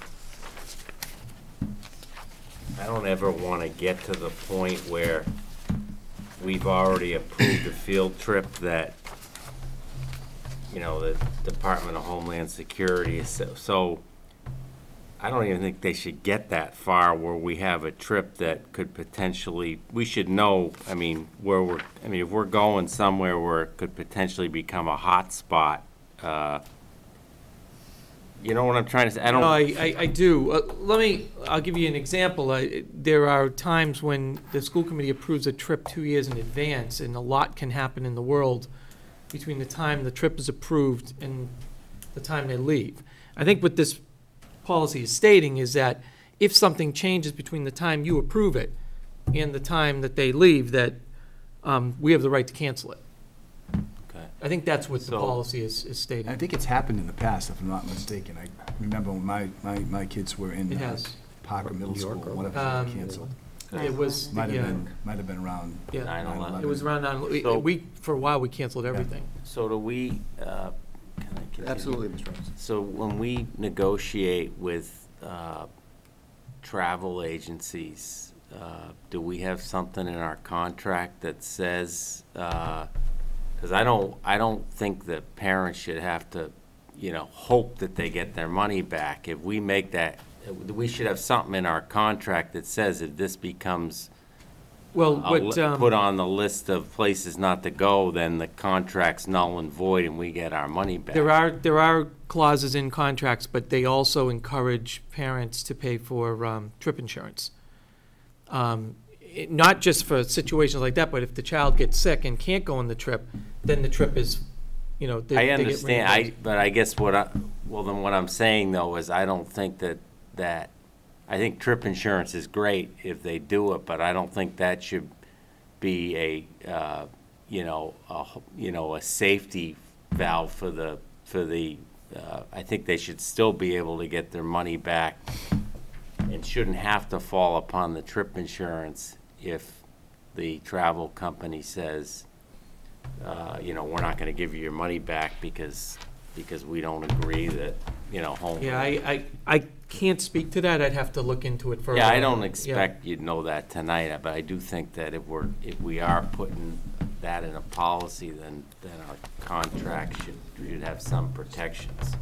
I don't ever want to get to the point where we've already approved a field trip that, you know, the Department of Homeland Security is so I don't even think they should get that far where we have a trip that could potentially, we should know, I mean, if we're going somewhere where it could potentially become a hot spot, you know what I'm trying to say? I do. I'll give you an example. There are times when the school committee approves a trip 2 years in advance, and a lot can happen in the world between the time the trip is approved and the time they leave. I think what this policy is stating is that if something changes between the time you approve it and the time that they leave, that we have the right to cancel it. Okay. I think that's what the policy is stating. I think it's happened in the past, if I'm not mistaken. I remember when my kids were in Parker Middle School, one of them canceled. It was might have been around 9/11. It was around 9/11. For a while we canceled everything. So do we? Absolutely, Mr. Robinson. So when we negotiate with travel agencies, do we have something in our contract that says? Because I don't think that parents should have to, you know, hope that they get their money back. If we make that, we should have something in our contract that says if this becomes put on the list of places not to go, then the contract's null and void, and we get our money back. There are clauses in contracts, but they also encourage parents to pay for trip insurance. Not just for situations like that, but if the child gets sick and can't go on the trip, then the trip is, you know, I understand. But I guess what I'm saying though is I don't think that I think trip insurance is great if they do it, but I don't think that should be a safety valve for the. I think they should still be able to get their money back, and shouldn't have to fall upon the trip insurance if the travel company says, we're not going to give you your money back because we don't agree that, home. Yeah, I can't speak to that. I'd have to look into it further. Yeah, I don't expect you'd know that tonight, but I do think that if we are putting that in a policy, then our contract should have some protections.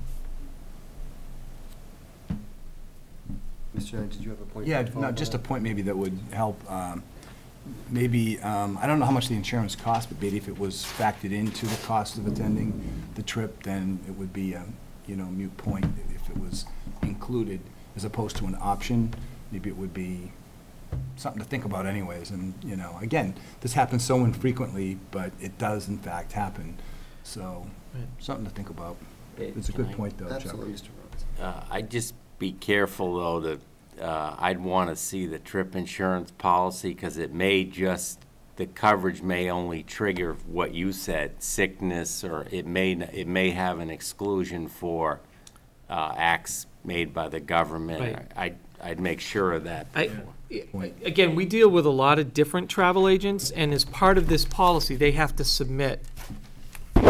Mr. Young, did you have a point? Yeah, no, just a point maybe that would help. Maybe, I don't know how much the insurance costs, but maybe if it was factored into the cost of attending the trip, then it would be a moot point. If it was included as opposed to an option, maybe it would be something to think about anyways. And, again, this happens so infrequently, but it does in fact happen. So, something to think about. It's a good point, though, Absolutely, Chuck. Mr. Robinson. I'd just be careful, though, that I'd want to see the trip insurance policy, because the coverage may only trigger what you said, sickness, or it may have an exclusion for acts made by the government. Right. I'd make sure of that. Again, we deal with a lot of different travel agents, and as part of this policy, they have to submit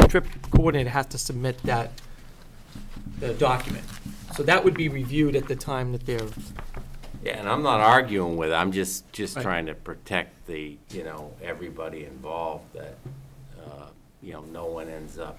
trip coordinator has to submit the document. So that would be reviewed at the time that they're. Yeah, and I'm not arguing with it, I'm just Right. trying to protect the, everybody involved, that, no one ends up,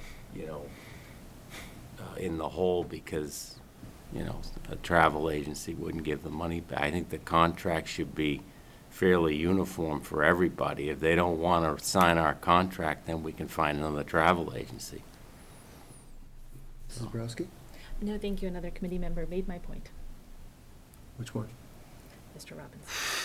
in the hole because, a travel agency wouldn't give the money back. I think the contract should be fairly uniform for everybody. If they don't want to sign our contract, then we can find another travel agency. Mrs. Borowski? No, thank you. Another committee member made my point. Which one? Mr. Robbins.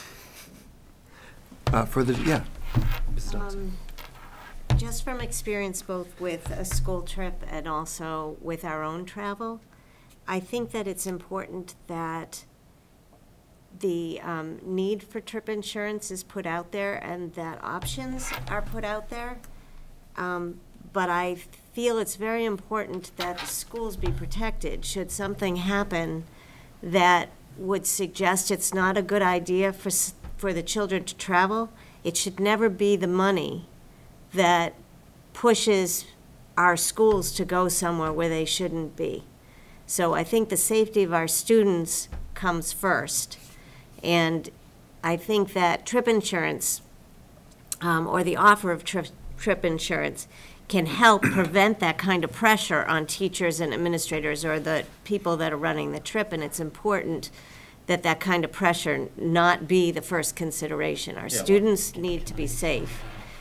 Mrs. Dodson. Just from experience both with a school trip and also with our own travel, I think that it's important that the need for trip insurance is put out there and that options are put out there. But I feel it's very important that the schools be protected should something happen that would suggest it's not a good idea for the children to travel. It should never be the money that pushes our schools to go somewhere where they shouldn't be. So I think the safety of our students comes first. And I think that trip insurance, or the offer of trip insurance, can help prevent that kind of pressure on teachers and administrators or the people that are running the trip. And it's important that that kind of pressure not be the first consideration. Our students need to be safe.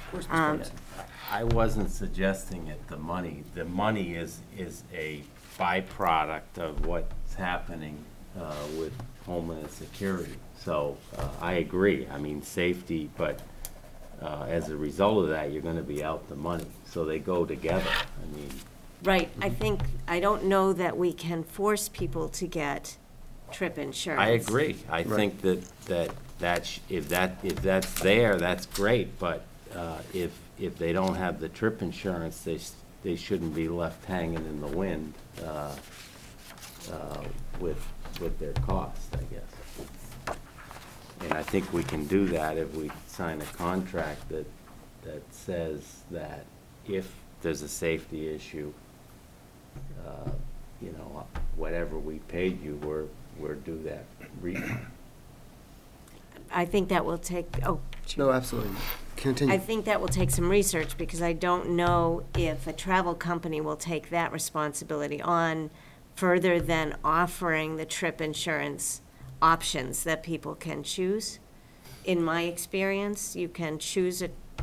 I wasn't suggesting it, the money. The money is a byproduct of what's happening with Homeland Security. So I agree. I mean, safety, but as a result of that, you're going to be out the money. So they go together. I mean, Right. I don't know that we can force people to get trip insurance. I agree. I think that if that's there, that's great. But if they don't have the trip insurance, they shouldn't be left hanging in the wind with their costs, I guess. And I think we can do that if we sign a contract that says that if there's a safety issue, whatever we paid you, we're due that refund. I think that will take, No, absolutely. Continue. I think that will take some research because I don't know if a travel company will take that responsibility on further than offering the trip insurance options that people can choose. In my experience, you can choose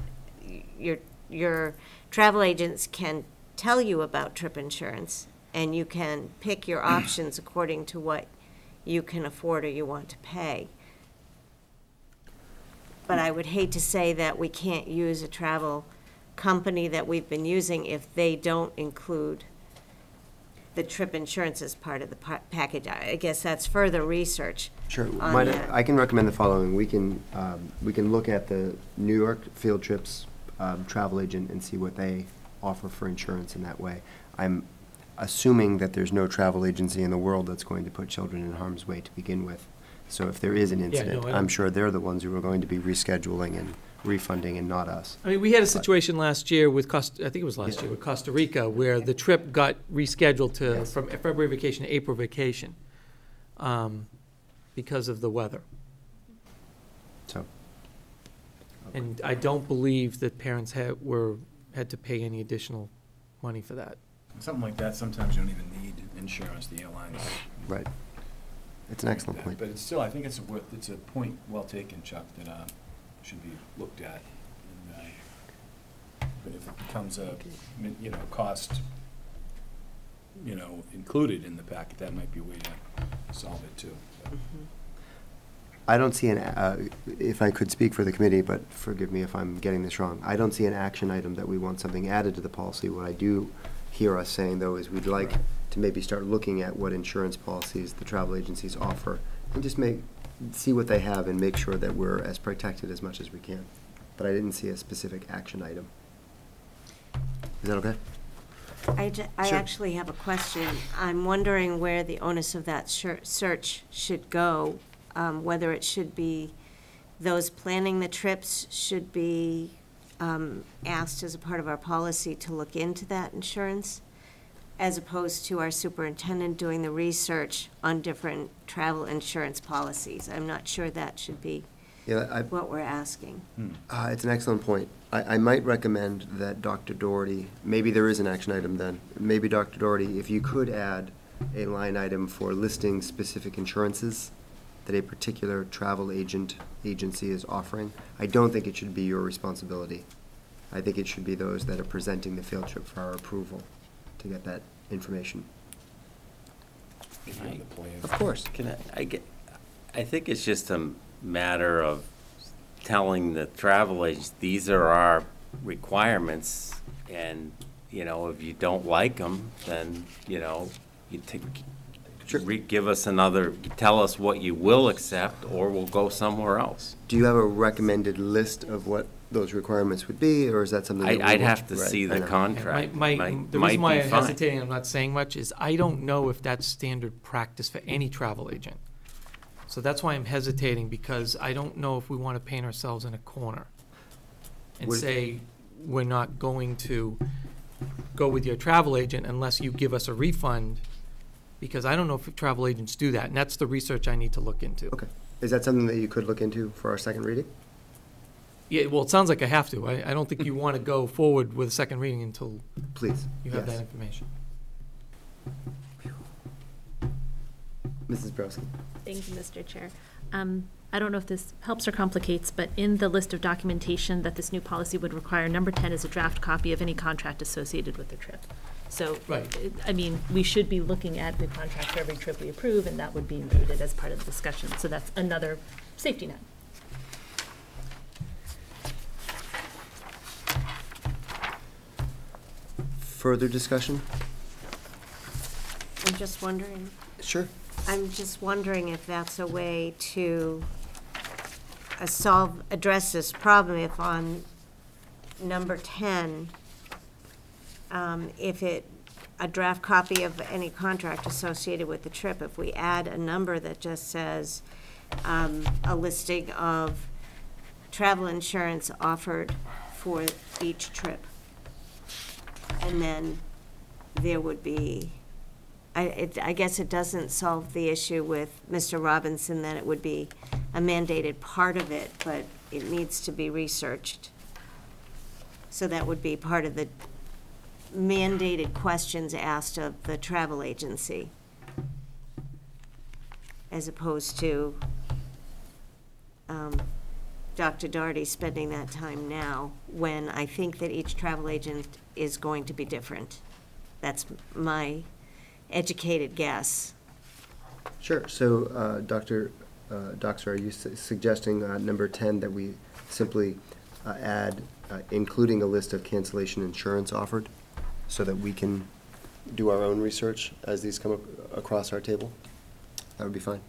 your travel agents can tell you about trip insurance and you can pick your options according to what you can afford or you want to pay. But I would hate to say that we can't use a travel company that we've been using if they don't include the trip insurance as part of the package. I guess that's further research. Sure. on that. I can recommend the following. We can look at the New York Field Trips travel agent and see what they offer for insurance in that way. I'm assuming that there's no travel agency in the world that's going to put children in harm's way to begin with. So if there is an incident, I'm sure they're the ones who are going to be rescheduling and refunding and not us. I mean, we had a situation last year with I think it was last year with Costa Rica, where the trip got rescheduled from February vacation to April vacation because of the weather. So. And I don't believe that parents had to pay any additional money for that. Something like that, sometimes you don't even need insurance, the airlines. Right. It's an excellent point. But it's still, I think it's a point well taken, Chuck, that should be looked at. But if it becomes a, cost, included in the packet, that might be a way to solve it too. I don't see if I could speak for the committee, but forgive me if I'm getting this wrong. I don't see an action item that we want something added to the policy. What I do hear us saying, though, is we'd like to maybe start looking at what insurance policies the travel agencies offer and just see what they have and make sure that we're as protected as much as we can. But I didn't see a specific action item. Is that okay? I actually have a question. I'm wondering where the onus of that search should go, whether it should be those planning the trips should be asked as a part of our policy to look into that insurance, as opposed to our superintendent doing the research on different travel insurance policies. I'm not sure that should be what we're asking. It's an excellent point. I might recommend that Dr. Doherty, maybe there is an action item then, maybe Dr. Doherty, if you could add a line item for listing specific insurances that a particular travel agency is offering. I don't think it should be your responsibility. I think it should be those that are presenting the field trip for our approval to get that information. Of course. I think it's just a matter of telling the travel agents, these are our requirements, and, you know, if you don't like them, then, you know, you give us another, tell us what you will accept, or we'll go somewhere else. Do you have a recommended list of what those requirements would be, or is that something that I'd have to see the contract. The reason why I'm hesitating, I'm not saying much, is I don't know if that's standard practice for any travel agent. So that's why I'm hesitating, because I don't know if we want to paint ourselves in a corner and say, we're not going to go with your travel agent unless you give us a refund, because I don't know if travel agents do that, and that's the research I need to look into. Okay. Is that something that you could look into for our second reading? Yeah, well, it sounds like I have to. I don't think you want to go forward with a second reading until you have that information. Mrs. Browski. Thank you, Mr. Chair. I don't know if this helps or complicates, but in the list of documentation that this new policy would require, number 10 is a draft copy of any contract associated with the trip. So, I mean, we should be looking at the contract for every trip we approve, and that would be included as part of the discussion. So that's another safety net. Further discussion? I'm just wondering. Sure. I'm just wondering if that's a way to address this problem, if on number 10, if a draft copy of any contract associated with the trip, if we add a number that just says a listing of travel insurance offered for each trip, and then there would be, I guess it doesn't solve the issue with Mr. Robinson that it would be a mandated part of it, but it needs to be researched. So that would be part of the mandated questions asked of the travel agency, as opposed to Dr. Doherty spending that time now, when I think that each travel agent is going to be different. That's my educated guess. Sure. So, Dr. Doxer, are you suggesting number 10 that we simply add including a list of cancellation insurance offered, so that we can do our own research as these come across our table? That would be fine.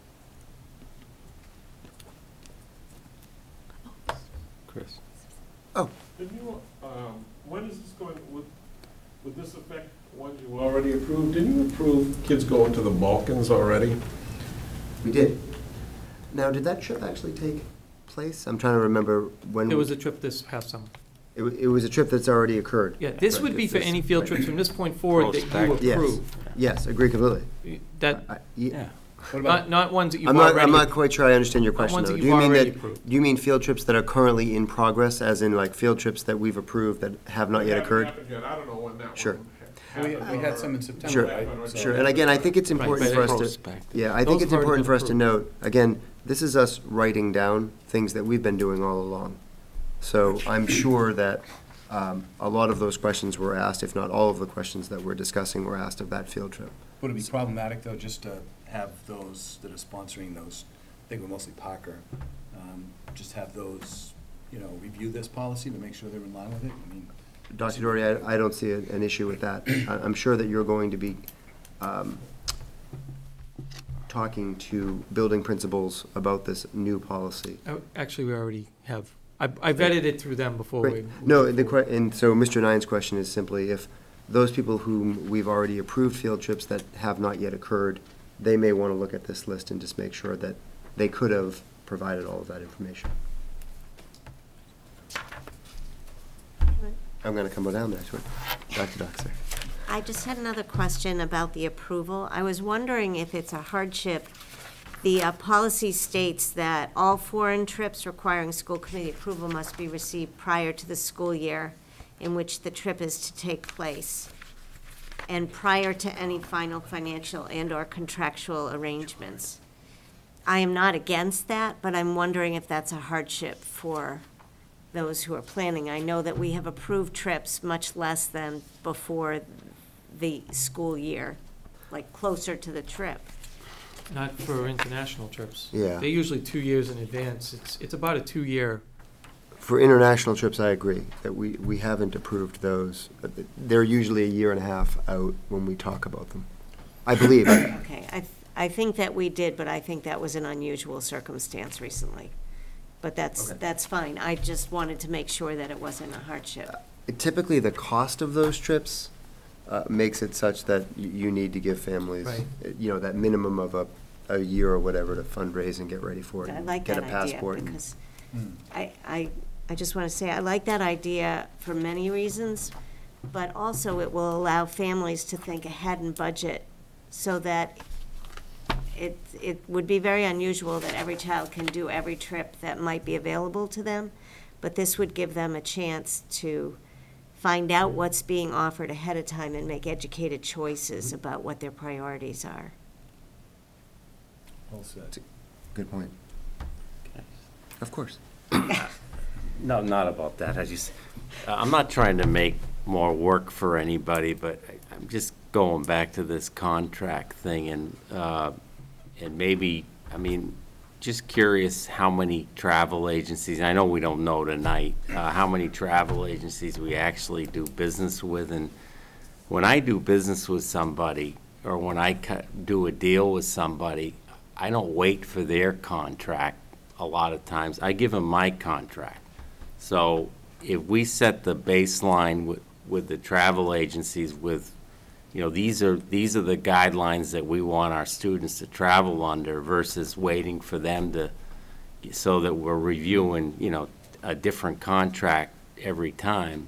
Chris. Oh. Did you, when is this going, would this affect ones you already approved? Didn't you approve kids going to the Balkans already? We did. Now, did that trip actually take place? I'm trying to remember when. It was a trip this past summer. It was a trip that's already occurred. Yeah, this would be for any field trips from this point forward that you approve. Yes, agree completely. That, yeah. Not ones that you've already. I'm not quite sure I understand your question, though. Do you mean field trips that are currently in progress, as in like field trips that we've approved that have not yet occurred? I don't know when that Sure. We had some in September, right? Sure, and again, I think it's important for us to, I think it's important for us to note, again, this is us writing down things that we've been doing all along. So I'm sure that a lot of those questions were asked, if not all of the questions that we're discussing were asked of that field trip. Would it be problematic, though, just to have those that are sponsoring those, I think we're mostly Parker, just have those, review this policy to make sure they're in line with it? I mean, Dr. Doherty, I don't see an issue with that. I'm sure that you're going to be talking to building principals about this new policy. Actually, we already have. I vetted it through them before we. No, and so Mr. Nine's question is simply if those people whom we've already approved field trips that have not yet occurred, they may want to look at this list and just make sure that they could have provided all of that information. I'm going to come down there to it. Dr. Doxer. I just had another question about the approval. I was wondering if it's a hardship. The policy states that all foreign trips requiring school committee approval must be received prior to the school year in which the trip is to take place, and prior to any final financial and/or contractual arrangements. I am not against that, but I'm wondering if that's a hardship for those who are planning. I know that we have approved trips much less than before the school year, like closer to the trip. Not for international trips. Yeah. They're usually 2 years in advance. It's about a 2-year. For international trips, I agree that we haven't approved those. They're usually a year and a half out when we talk about them. I believe. Okay, I think that we did, but I think that was an unusual circumstance recently. But that's fine. I just wanted to make sure that it wasn't a hardship. Typically, the cost of those trips makes it such that you need to give families, that minimum of a year or whatever to fundraise and get ready for it. I and like get that a passport. idea because I just want to say I like that idea for many reasons, but also it will allow families to think ahead and budget so that it would be very unusual that every child can do every trip that might be available to them, but this would give them a chance to find out what's being offered ahead of time and make educated choices about what their priorities are. Well said. Good point. Of course. No, not about that. I'm not trying to make more work for anybody, but I'm just going back to this contract thing, and maybe, just curious how many travel agencies, I know we don't know tonight, how many travel agencies we actually do business with. And when I do business with somebody, or when I do a deal with somebody, I don't wait for their contract a lot of times. I give them my contract. So if we set the baseline with the travel agencies with, these are the guidelines that we want our students to travel under, versus waiting for them so that we're reviewing, a different contract every time,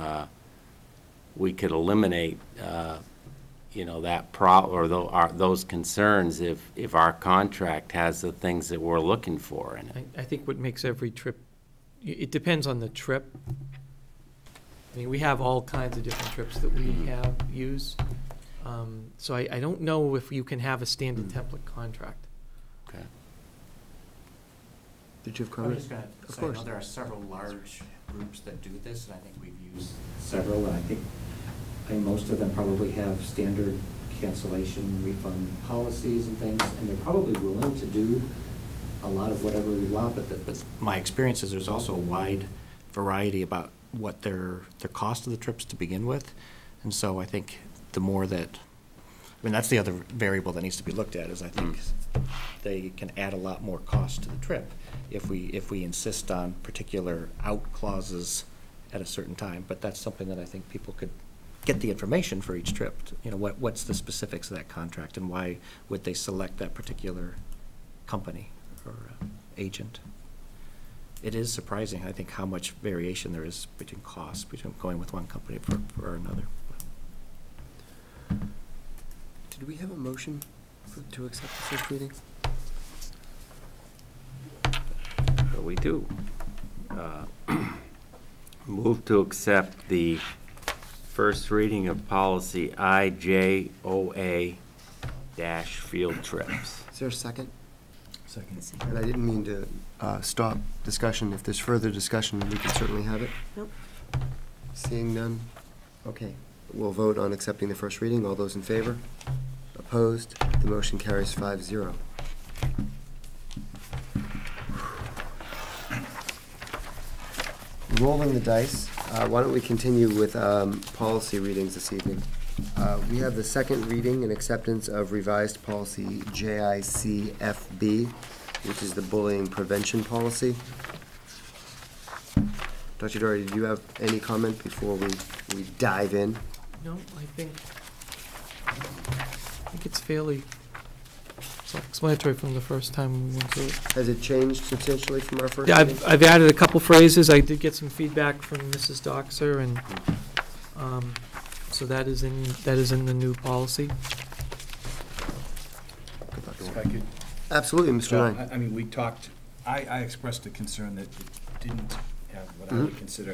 we could eliminate, that or those concerns if our contract has the things that we're looking for in it. I think what makes every trip, it depends on the trip. We have all kinds of different trips that we have used. So I don't know if you can have a standard template contract. Okay. Did you have I comments? was just going to Of say, course. I know there are several large groups that do this, and I think we've used several, and I think most of them probably have standard cancellation refund policies and things, and they're probably willing to do a lot of whatever we want, but my experience is there's also a wide variety about what their cost of the trips to begin with. And so I think the more that, that's the other variable that needs to be looked at, is I think they can add a lot more cost to the trip if we insist on particular out clauses at a certain time. But that's something that I think people could get the information for each trip. What's the specifics of that contract, and why would they select that particular company or agent? It is surprising, I think, how much variation there is between costs, between going with one company for another. Did we have a motion to accept the first reading? We do. Move to accept the first reading of policy IJOA field trips. Is there a second? Second. And I didn't mean to stop discussion. If there's further discussion, we can certainly have it. Nope. Seeing none? Okay. We'll vote on accepting the first reading. All those in favor? Opposed? The motion carries 5-0. Rolling the dice. Why don't we continue with policy readings this evening? We have the second reading and acceptance of revised policy JICFB, which is the bullying prevention policy. Dr. Doherty, do you have any comment before we dive in? No, I think it's fairly self-explanatory from the first time we went through it. Has it changed substantially from our first Yeah, meeting? I've added a couple phrases. I did get some feedback from Mrs. Doxer, and so that is in the new policy. If I could. Absolutely, Mr. Well, Ryan. I mean, we talked, I expressed a concern that it didn't have what I would consider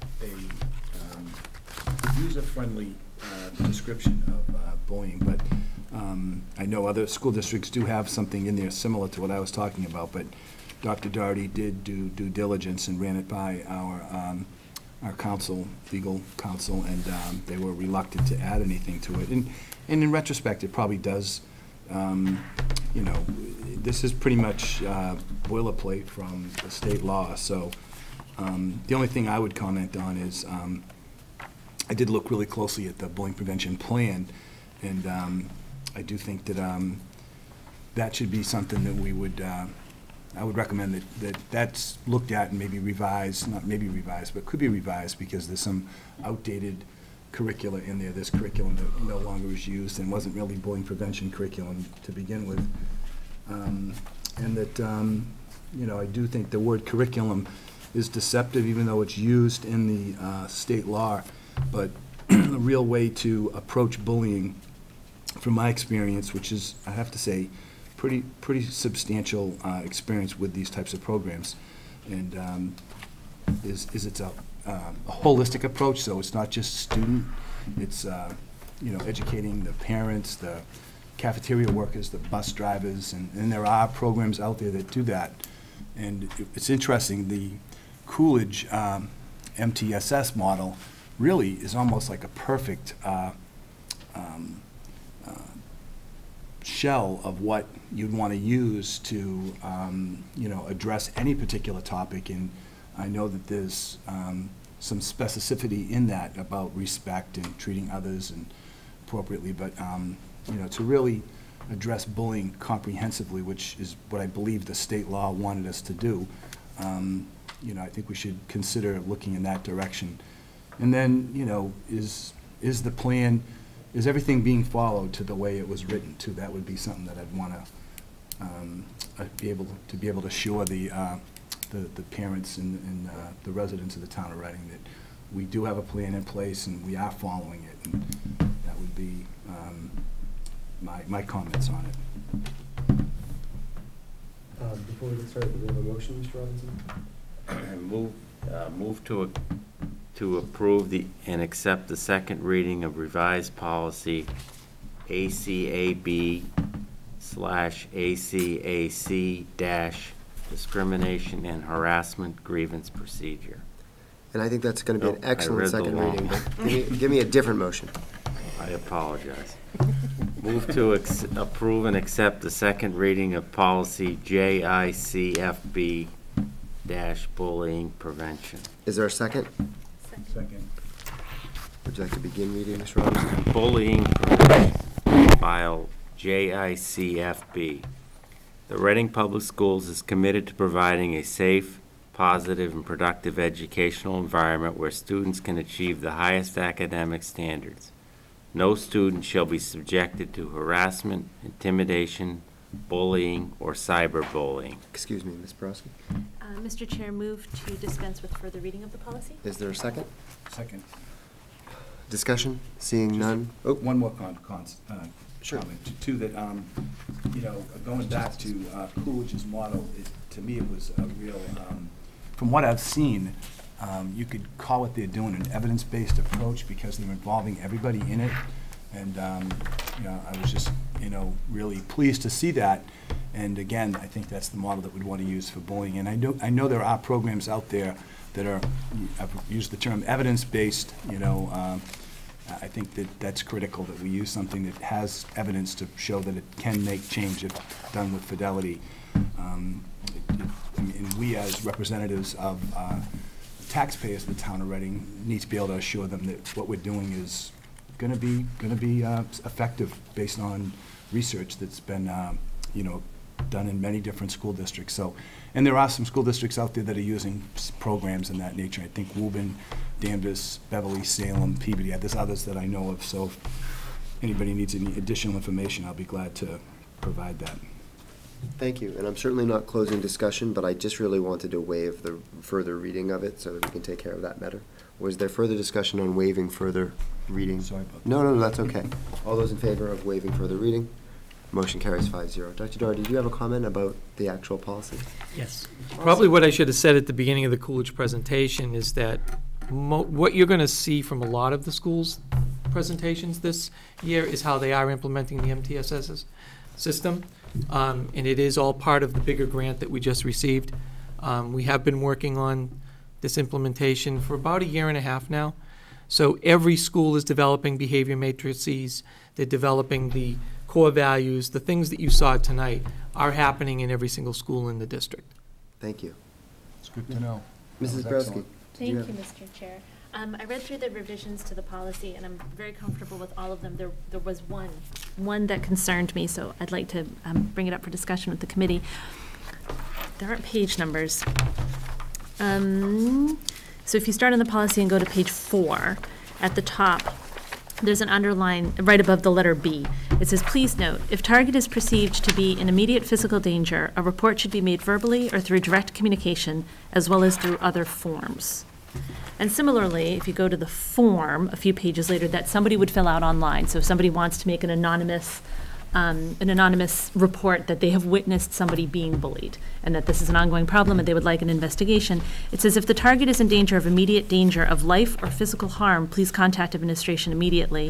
a user-friendly description of bullying, but I know other school districts do have something in there similar to what I was talking about, but Dr. Doherty did do due diligence and ran it by our counsel, legal counsel, and they were reluctant to add anything to it. And in retrospect, it probably does, you know, this is pretty much boilerplate from the state law. So the only thing I would comment on is I did look really closely at the bullying prevention plan, and I do think that that should be something that we would, I would recommend that's looked at and maybe revised, not maybe revised, but could be revised, because there's some outdated curricula in there. This curriculum that no longer is used and wasn't really bullying prevention curriculum to begin with. And that, you know, I do think the word curriculum is deceptive, even though it's used in the state law. But the real way to approach bullying, from my experience, which is, I have to say, pretty substantial experience with these types of programs, and is it's a holistic approach. So it's not just student, it's you know, educating the parents, the cafeteria workers, the bus drivers, and there are programs out there that do that. And it's interesting, the Coolidge MTSS model really is almost like a perfect shell of what you'd want to use to, you know, address any particular topic. And I know that there's some specificity in that about respect and treating others and appropriately, but you know, to really address bullying comprehensively, which is what I believe the state law wanted us to do, you know, I think we should consider looking in that direction. And then, you know, is the plan, is everything being followed to the way it was written too? That would be something that I'd want to be able to assure the parents and the residents of the town of Reading that we do have a plan in place and we are following it. And that would be my comments on it. Before we get started, do we have a motion, Mr. Robinson? Move to approve and accept the second reading of revised policy ACAB/ACAC-discrimination and harassment grievance procedure. And I think that's going to be an excellent second reading, but give me a different motion. I apologize. Move to approve and accept the second reading of policy JICFB-bullying prevention. Is there a second? Second. Would you like to begin reading, Mr. Robinson? Bullying prevention, file JICFB. The Reading Public Schools is committed to providing a safe, positive, and productive educational environment where students can achieve the highest academic standards. No student shall be subjected to harassment, intimidation, bullying, or cyberbullying. Excuse me, Ms. Borowski. Mr. Chair, move to dispense with further reading of the policy. Is there a second? Second. Discussion? Seeing none? Oh, one more sure. comment too, that you know, going back to Coolidge's model, to me it was a real, from what I've seen, you could call it they're doing an evidence-based approach because they're involving everybody in it. And you know, I was just, you know, really pleased to see that. And again, I think that's the model that we'd want to use for bullying. And I know there are programs out there that are, I've used the term evidence-based, you know. I think that's critical, that we use something that has evidence to show that it can make change if done with fidelity. And we as representatives of taxpayers of the town of Reading need to be able to assure them that what we're doing is going to be effective based on research that's been you know, done in many different school districts. So, and there are some school districts out there that are using programs in that nature. I think Woburn, Danvers, Beverly, Salem, Peabody. There's others that I know of. So if anybody needs any additional information, I'll be glad to provide that. Thank you, and I'm certainly not closing discussion, but I just really wanted to waive the further reading of it so that we can take care of that matter. Was there further discussion on waiving further reading? Sorry about that. No, that's okay. All those in favor of waiving further reading? Motion carries 5-0. Dr. Doherty, do you have a comment about the actual policy? Yes. Probably what I should have said at the beginning of the Coolidge presentation is that what you're going to see from a lot of the schools' presentations this year is how they are implementing the MTSS system. And it is all part of the bigger grant that we just received. We have been working on this implementation for about 1.5 years now. So every school is developing behavior matrices. They're developing the core values. The things that you saw tonight are happening in every single school in the district. Thank you. It's good to know. Mrs. That was Browski. excellent. Thank you, Mr. Chair. I read through the revisions to the policy, and I'm very comfortable with all of them. There was one that concerned me, so I'd like to bring it up for discussion with the committee. There aren't page numbers. So if you start on the policy and go to page 4, at the top, there's an underline right above the letter B. It says, please note, if target is perceived to be in immediate physical danger, a report should be made verbally or through direct communication, as well as through other forms. And similarly, if you go to the form a few pages later that somebody would fill out online, so if somebody wants to make an anonymous report that they have witnessed somebody being bullied and that this is an ongoing problem and they would like an investigation, it says if the target is in danger of immediate danger of life or physical harm, please contact administration immediately.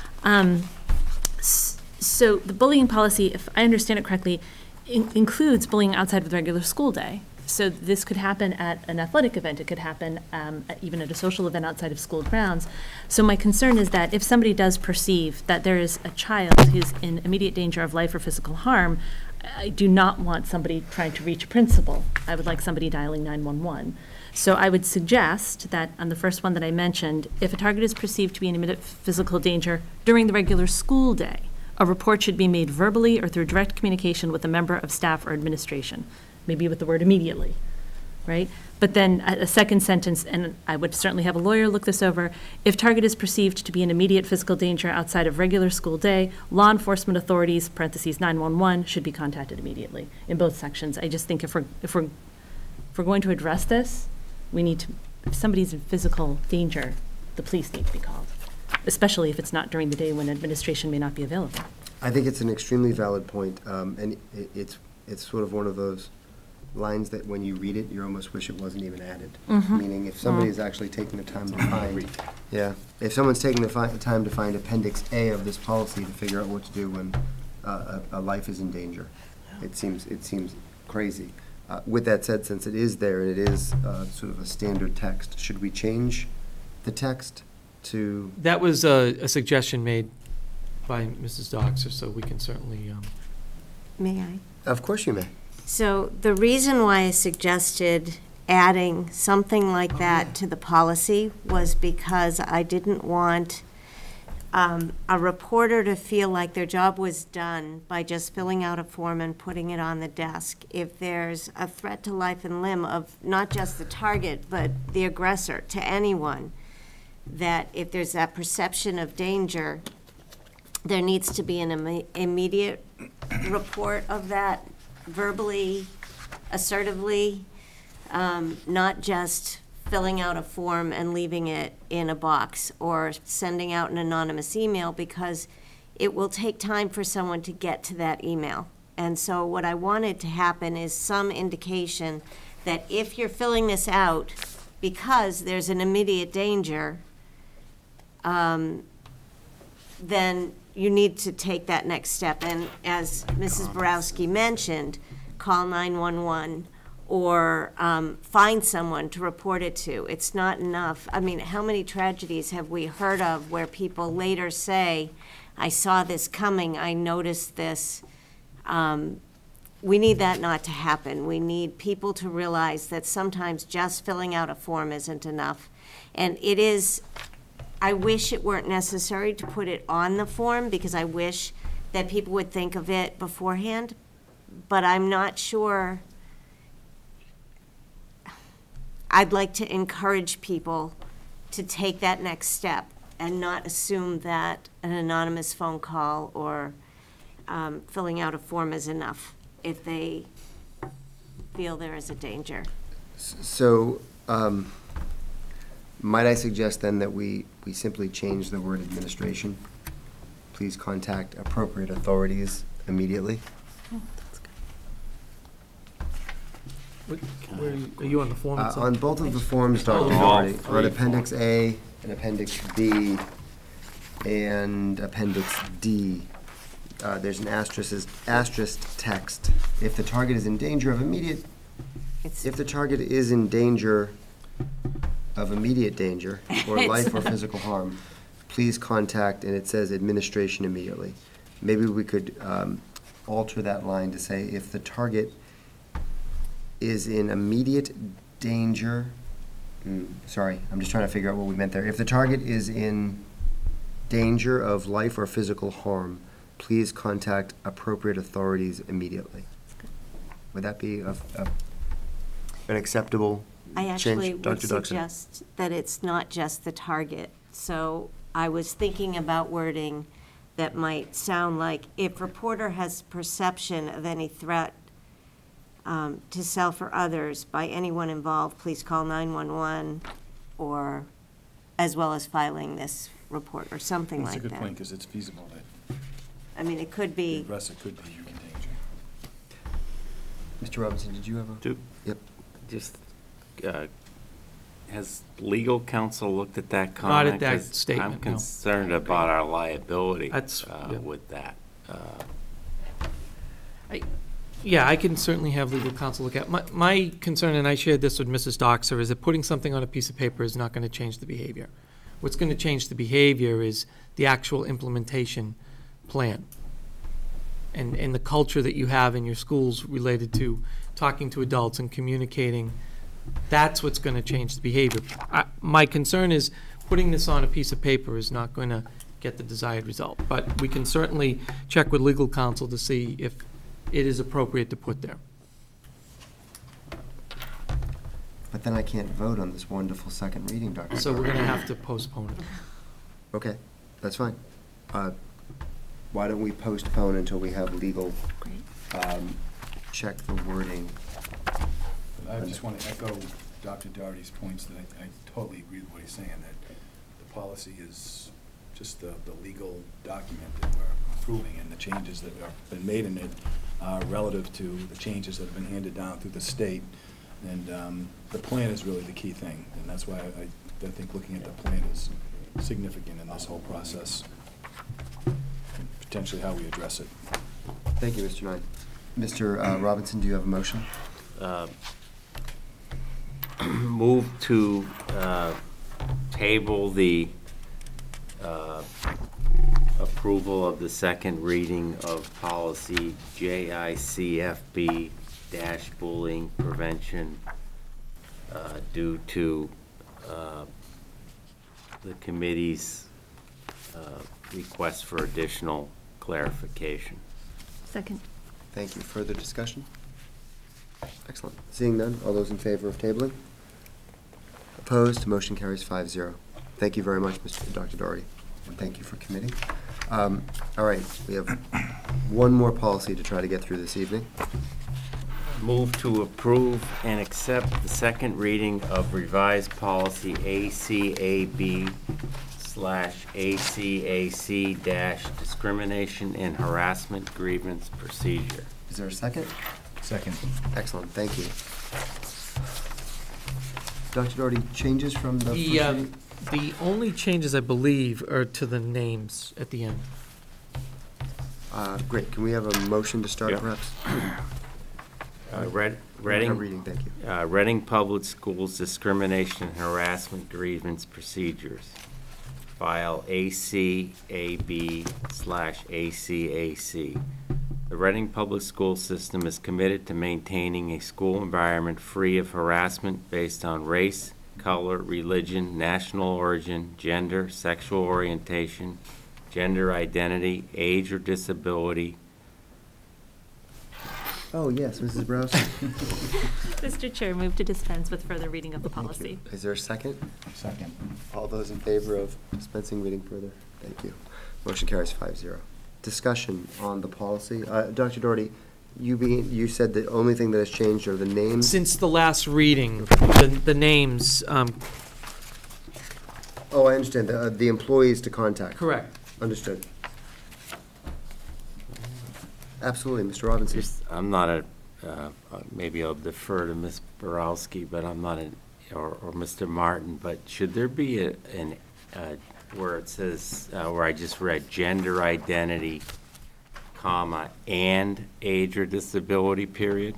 So the bullying policy, if I understand it correctly, includes bullying outside of the regular school day. So this could happen at an athletic event. It could happen even at a social event outside of school grounds. So my concern is that if somebody does perceive that there is a child who's in immediate danger of life or physical harm, I do not want somebody trying to reach a principal. I would like somebody dialing 911. So I would suggest that on the first one that I mentioned, if a target is perceived to be in immediate physical danger during the regular school day, a report should be made verbally or through direct communication with a member of staff or administration. Maybe with the word immediately, right? But then a second sentence, and I would certainly have a lawyer look this over, if target is perceived to be in immediate physical danger outside of regular school day, law enforcement authorities, parentheses 911, should be contacted immediately in both sections. I just think if we're going to address this, we need to, if somebody's in physical danger, the police need to be called, especially if it's not during the day when administration may not be available. I think it's an extremely valid point, and it's sort of one of those lines that when you read it, you almost wish it wasn't even added. Mm-hmm. Meaning if somebody is actually taking the time to find, if someone's taking the time to find Appendix A of this policy to figure out what to do when a life is in danger, it seems crazy. With that said, since it is there and it is sort of a standard text, should we change the text to? That was a suggestion made by Mrs. Doxer, so we can certainly. May I? Of course you may. So the reason why I suggested adding something like that to the policy was because I didn't want a reporter to feel like their job was done by just filling out a form and putting it on the desk. If there's a threat to life and limb of not just the target, but the aggressor, to anyone, that if there's that perception of danger, there needs to be an immediate report of that, verbally, assertively, not just filling out a form and leaving it in a box or sending out an anonymous email, because it will take time for someone to get to that email. And so what I wanted to happen is some indication that if you're filling this out because there's an immediate danger, then you need to take that next step. And as Mrs. Borowski mentioned, call 911 or find someone to report it to. It's not enough. I mean, how many tragedies have we heard of where people later say, I saw this coming, I noticed this. We need that not to happen. We need people to realize that sometimes just filling out a form isn't enough. And it is, I wish it weren't necessary to put it on the form, because I wish that people would think of it beforehand, but I'm not sure. I'd like to encourage people to take that next step and not assume that an anonymous phone call or filling out a form is enough. if they feel there is a danger. So, might I suggest then that we simply change the word administration? Please contact appropriate authorities immediately. Where are you on the form itself? On both of the forms, Dr. Doherty, on Appendix A and Appendix B and Appendix D, there's an asterisk text. If the target is in danger of immediate, danger or life or physical harm, please contact, and it says administration immediately. Maybe we could alter that line to say if the target is in immediate danger, sorry, I'm just trying to figure out what we meant there. If the target is in danger of life or physical harm, please contact appropriate authorities immediately. Would that be an acceptable I actually change, would Dr. Duxon? suggest that it's not just the target. So I was thinking about wording that might sound like, if reporter has perception of any threat to self or others by anyone involved, please call 911, or as well as filing this report or something like that. That's a good point, because it's feasible that. I mean, it could be. Russ, it could be in danger. Mr. Robinson, did you have a? Yep. Just, has legal counsel looked at that Not comment? at that 'Cause statement, I'm no. concerned about our liability That's- yeah. with that. Yeah, I can certainly have legal counsel look at. My concern, and I shared this with Mrs. Doxer, is that putting something on a piece of paper is not going to change the behavior. What's going to change the behavior is the actual implementation plan and the culture that you have in your schools related to talking to adults and communicating. That's what's going to change the behavior. My concern is putting this on a piece of paper is not going to get the desired result. But we can certainly check with legal counsel to see if it is appropriate to put there. But then I can't vote on this wonderful second reading, Dr. So we're going to have to postpone it. Okay, that's fine. Why don't we postpone until we have legal, check the wording? I just want to echo Dr. Doherty's points that I totally agree with what he's saying, that the policy is just the legal document that we're approving, and the changes that have been made in it are relative to the changes that have been handed down through the state. And the plan is really the key thing, and that's why I think looking at the plan is significant in this whole process, and potentially how we address it. Thank you, Mr. Knight. Mr. Robinson, do you have a motion? Move to table the approval of the second reading of policy JICFB bullying prevention due to the committee's request for additional clarification. Second. Thank you. Further discussion? Excellent. Seeing none, all those in favor of tabling? Opposed? Motion carries 5-0. Thank you very much, Dr. Doherty, and thank you for committee. All right, we have one more policy to try to get through this evening. Move to approve and accept the second reading of revised policy ACAB/ACAC- discrimination and harassment grievance procedure. Is there a second? Second. Excellent, thank you. Dr. Doherty, changes from the first reading? The only changes, I believe, are to the names at the end. Great, can we have a motion to start, Yeah. perhaps? Reading. Reading, thank you. Reading Public Schools Discrimination and Harassment Grievance Procedures. File ACAB/ACAC. The Reading Public School System is committed to maintaining a school environment free of harassment based on race, color, religion, national origin, gender, sexual orientation, gender identity, age or disability. Oh, yes, Mrs. Browse. Mr. Chair, move to dispense with further reading of the policy. Is there a second? Second. All those in favor of dispensing reading further? Thank you. Motion carries 5-0. Discussion on the policy. Dr. Doherty, You said the only thing that has changed are the names? Since the last reading, the names, Oh, I understand, the employees to contact. correct. Understood. Absolutely, Mr. Robinson. I'm not maybe I'll defer to Ms. Borowski, but I'm not or Mr. Martin, but should there be where it says, where I just read gender identity, comma, and age or disability, period?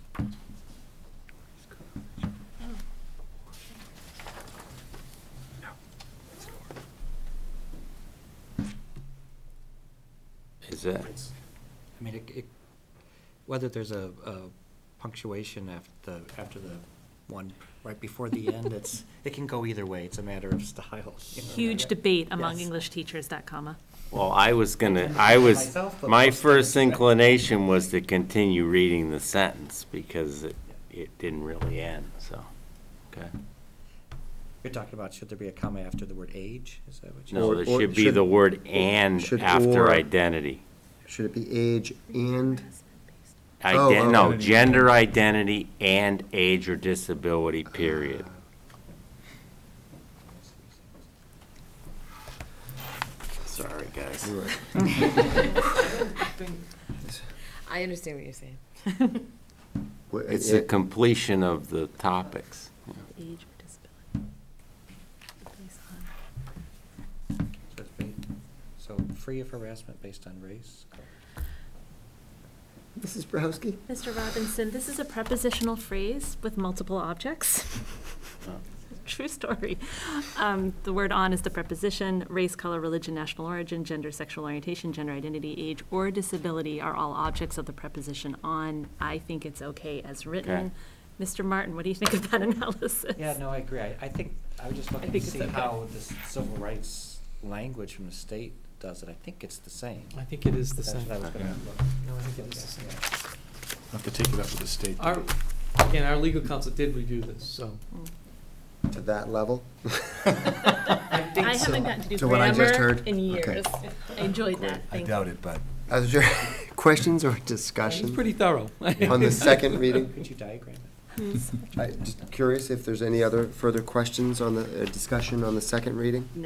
Is that? I mean, whether there's a punctuation after the one right before the end, it can go either way. It's a matter of style. You know? Huge debate among Yes. English teachers, that comma. Well, my first inclination was to continue reading the sentence because it didn't really end, so, okay. You're talking about, should there be a comma after the word age? Is that what you No, there should be the word "and" after identity. Should it be age and? No, gender identity and age or disability, period. Sorry, guys. I understand what you're saying. It's the completion of the topics. Age or disability. So free of harassment based on race? Mrs. Browski? Mr. Robinson, this is a prepositional phrase with multiple objects. True story. The word "on" is the preposition. Race, color, religion, national origin, gender, sexual orientation, gender identity, age, or disability are all objects of the preposition "on." I think it's okay as written. Okay. Mr. Martin, what do you think of that analysis? Yeah, no, I agree. I think, I was just looking to see how the civil rights language from the state does it. I think it's the same. I think it is the That's same. what I was gonna look. No, I think it is the same. I'll have to take it up with the state. Again, our legal counsel did review this, so. To that level? I haven't gotten to do To what I just grammar heard? in years. Okay. I enjoyed that. I Thank doubt you. it, but. Is there questions or discussion? It's pretty thorough. On the second reading? Could you diagram it? I'm just curious if there's any other further questions on the discussion on the second reading? No.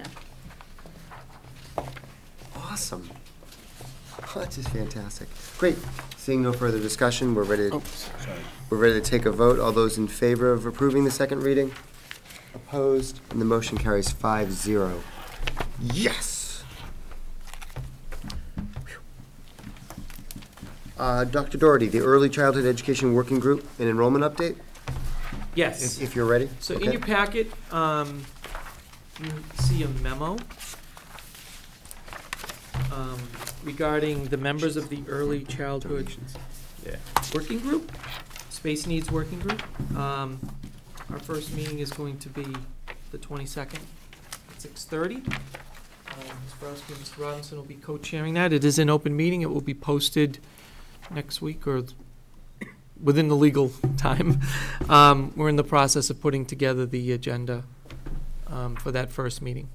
Awesome. Oh, that's just fantastic. Great. Seeing no further discussion, we're ready to take a vote. All those in favor of approving the second reading? Opposed? And the motion carries 5-0. Yes! Dr. Doherty, the Early Childhood Education Working Group, an enrollment update? Yes. If you're ready. So Okay. in your packet, you see a memo regarding the members of the Early Childhood Working Group, Space Needs Working Group. Our first meeting is going to be the 22nd at 6:30. Ms. Browski and Mr. Robinson will be co-chairing that. It is an open meeting. It will be posted next week or within the legal time. We're in the process of putting together the agenda for that first meeting.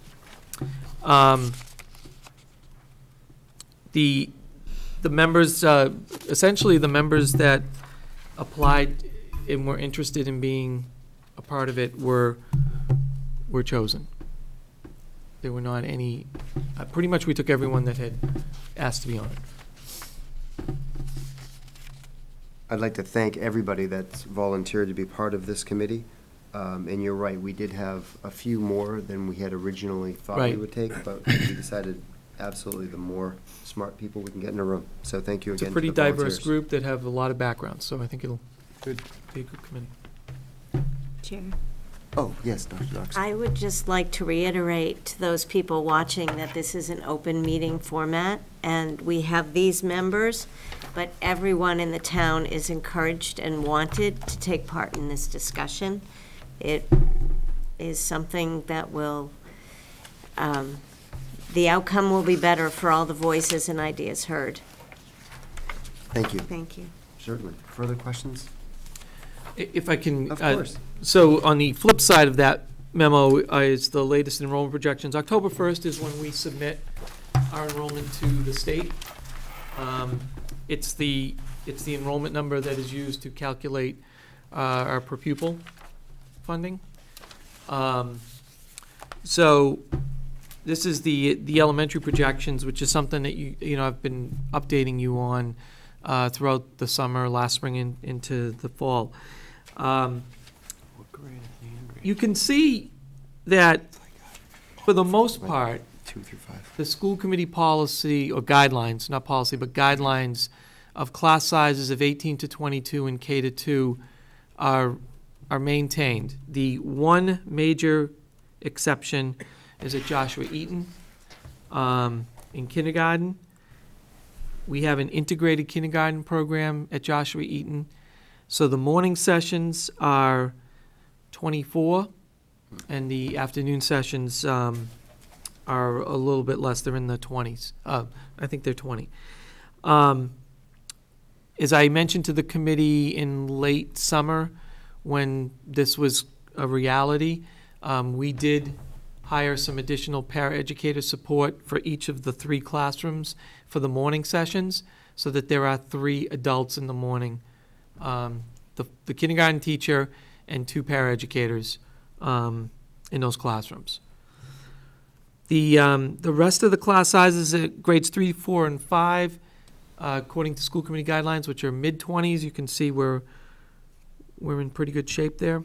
The members, essentially the members that applied and were interested in being a part of it were chosen. There were not any, pretty much we took everyone that had asked to be on it. I'd like to thank everybody that's volunteered to be part of this committee. And you're right, we did have a few more than we had originally thought we Right. would take, but we decided absolutely the more smart people we can get in a room. So thank you It's again a to pretty the diverse volunteers. group that have a lot of backgrounds, so I think it'll be a good committee. Chair. Oh, yes, Dr. Doxey. I would just like to reiterate to those people watching that this is an open meeting format, and we have these members, but everyone in the town is encouraged and wanted to take part in this discussion. It is something that will, the outcome will be better for all the voices and ideas heard. Thank you. Thank you. Certainly. Further questions? If I can. Of course. So on the flip side of that memo is the latest enrollment projections. October 1st is when we submit our enrollment to the state. It's the It's the enrollment number that is used to calculate our per pupil funding. So this is the elementary projections, which is something that I've been updating you on throughout the summer, last spring, into the fall. You can see that for the most part, 2 through 5. the school committee policy, or guidelines, not policy, but guidelines of class sizes of 18 to 22 and K to 2 are maintained. The one major exception is at Joshua Eaton. In kindergarten, we have an integrated kindergarten program at Joshua Eaton. So the morning sessions are 24, and the afternoon sessions are a little bit less. They're in the 20s. I think they're 20. As I mentioned to the committee in late summer, when this was a reality, we did hire some additional paraeducator support for each of the 3 classrooms for the morning sessions, so that there are 3 adults in the morning, the kindergarten teacher and 2 paraeducators in those classrooms. The rest of the class sizes at grades 3, 4, and 5, according to school committee guidelines, which are mid-20s, you can see we're in pretty good shape there.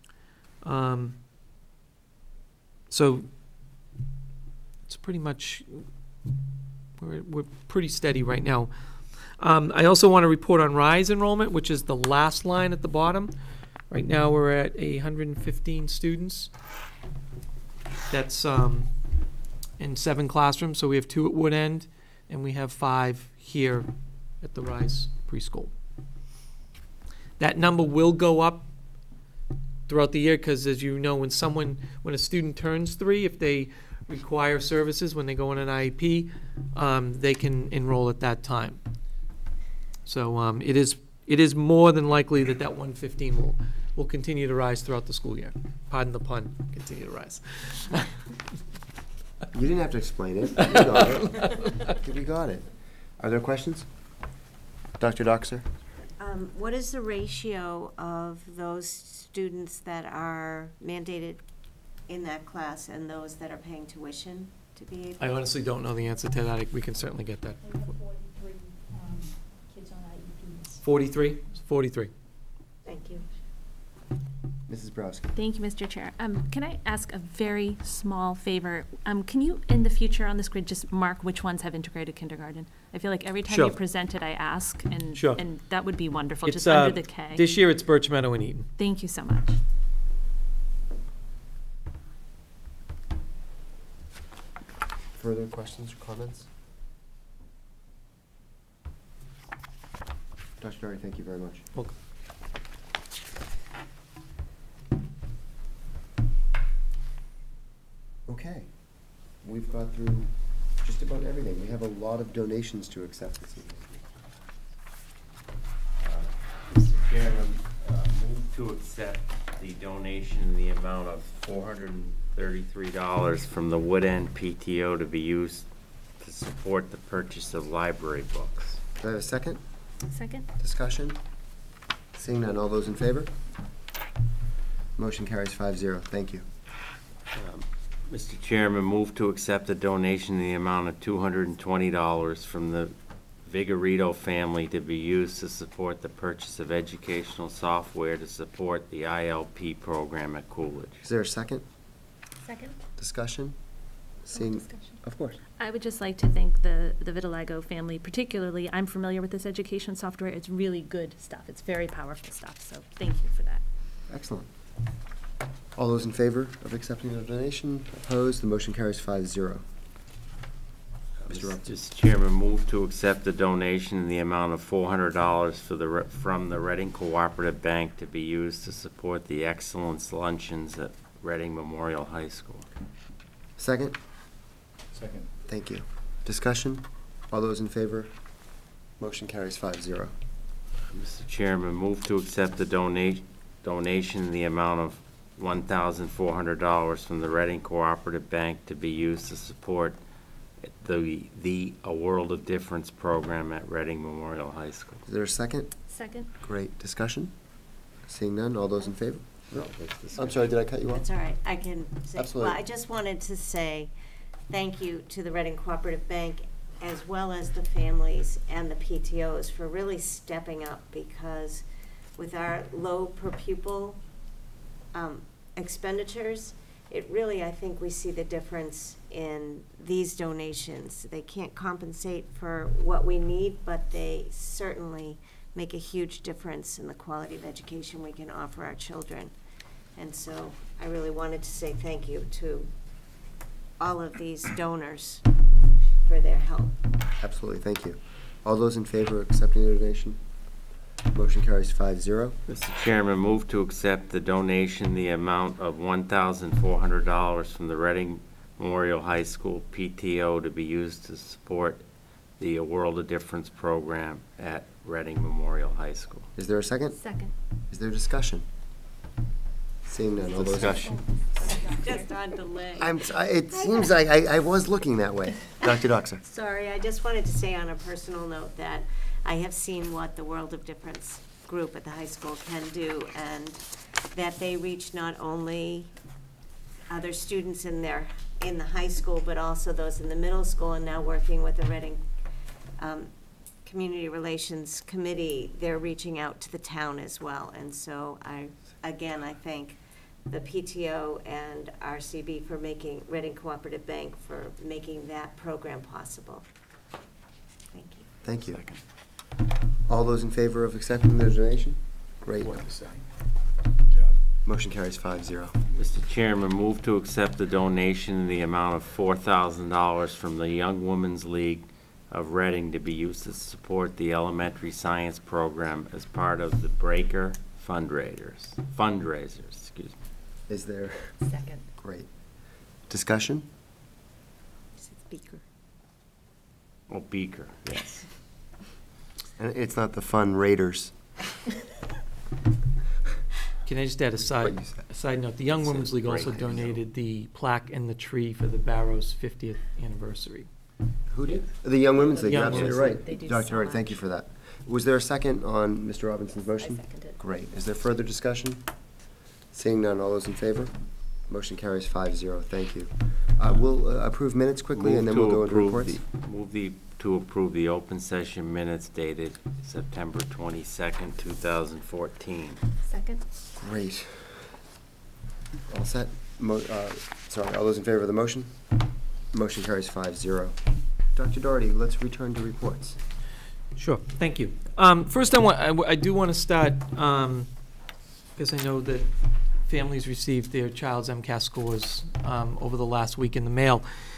So it's pretty much, we're pretty steady right now. I also want to report on RISE enrollment, which is the last line at the bottom. Right now we're at 115 students. That's in 7 classrooms, so we have 2 at Wood End, and we have 5 here at the RISE preschool. That number will go up throughout the year, because as you know, when a student turns 3, if they require services when they go on an IEP, they can enroll at that time. So it is more than likely that 115 will continue to rise throughout the school year. Pardon the pun, continue to rise. You didn't have to explain it. You got it. You got it. Are there questions? Dr. Doxer? What is the ratio of those students that are mandated in that class and those that are paying tuition to be able? I honestly don't know the answer to that. We can certainly get that. 43 kids on IEPs. 43? 43. Thank you. Mrs. Browski. Thank you, Mr. Chair. Can I ask a very small favor? Can you, in the future on this grid, just mark which ones have integrated kindergarten? I feel like every time Sure. you present it, I ask, and Sure. and that would be wonderful, It's, just under the K. This year it's Birch Meadow and Eaton. Thank you so much. Further questions or comments? Dr. Dory, thank you very much. Welcome. Okay, we've got through just about everything. We have a lot of donations to accept this evening. Mr. Chairman, move to accept the donation in the amount of $433 from the Wood End PTO to be used to support the purchase of library books. Do I have a second? Second. Discussion? Seeing none, all those in favor? Motion carries 5-0. Thank you. Mr. Chairman, move to accept a donation in the amount of $220 from the Vigorito family to be used to support the purchase of educational software to support the ILP program at Coolidge. Is there a second? Second. Discussion? Seeing, of course. I would just like to thank the Vitiligo family, particularly. I'm familiar with this education software. It's really good stuff. It's very powerful stuff, so thank you for that. Excellent. All those in favor of accepting the donation? Opposed? The motion carries 5-0. Mr. Upton. Mr. Chairman, move to accept the donation in the amount of $400 from the Reading Cooperative Bank to be used to support the Excellence Luncheons at Reading Memorial High School. Second? Second. Thank you. Discussion? All those in favor? Motion carries 5-0. Mr. Chairman, move to accept the donation in the amount of $1,400 from the Reading Cooperative Bank to be used to support the A World of Difference program at Reading Memorial High School. Is there a second? Second. Great. Discussion? Seeing none, all those in favor? No, I'm sorry, did I cut you off? That's all right. I can say, Absolutely. well, I just wanted to say thank you to the Reading Cooperative Bank as well as the families and the PTOs for really stepping up, because with our low per pupil expenditures, it really, I think we see the difference in these donations. They can't compensate for what we need, but they certainly make a huge difference in the quality of education we can offer our children. And so I really wanted to say thank you to all of these donors for their help. Absolutely, thank you. All those in favor of accepting the donation? Motion carries 5-0. Mr. Chairman, move to accept the donation, the amount of $1,400 from the Reading Memorial High School PTO to be used to support the A World of Difference program at Reading Memorial High School. Is there a second? Second. Is there discussion? Seeing none, all those. Discussion. Just on delay. It seems like I was looking that way. Dr. Doxer. Sorry, I just wanted to say on a personal note that I have seen what the World of Difference group at the high school can do, and that they reach not only other students in the high school, but also those in the middle school, and now working with the Reading Community Relations Committee, they're reaching out to the town as well. And so I thank the PTO and RCB for Reading Cooperative Bank for making that program possible. Thank you. Thank you. All those in favor of accepting the donation? Great. Motion carries 5-0. Mr. Chairman, move to accept the donation in the amount of $4,000 from the Young Women's League of Reading to be used to support the elementary science program as part of the Breaker fundraisers. Excuse me. Is there? Second. Great. Discussion? Speaker. Oh, Beaker, yes. And it's not the Fun Raiders. Can I just add a side note? The Young Women's League also donated the plaque and the tree for the Barrows 50th anniversary. Who did? The Young Women's League, you're Young absolutely Women's right. They do Dr. so Wright, thank you for that. Was there a second on Mr. Robinson's motion? I seconded. Great. Is there further discussion? Seeing none, all those in favor? Motion carries 5-0. Thank you. We'll approve minutes quickly, and then we'll go into reports. To approve the open session minutes dated September 22nd, 2014. Second. Great. All set? Sorry, all those in favor of the motion? Motion carries 5-0. Dr. Doherty, let's return to reports. Sure, thank you. First, I do want to start, because I know that families received their child's MCAS scores over the last week in the mail.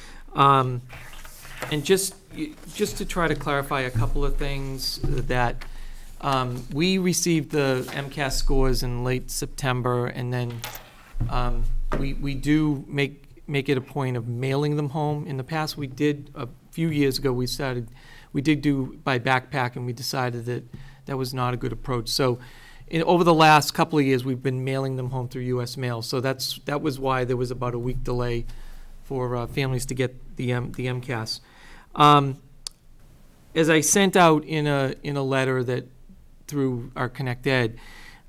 And just to try to clarify a couple of things, that we received the MCAS scores in late September, and then we do make it a point of mailing them home. In the past, we did, a few years ago, we did do by backpack, and we decided that that was not a good approach. So over the last couple of years, we've been mailing them home through U.S. mail. So that was why there was about a week delay for families to get the MCAS. As I sent out in a letter that through our Connect Ed,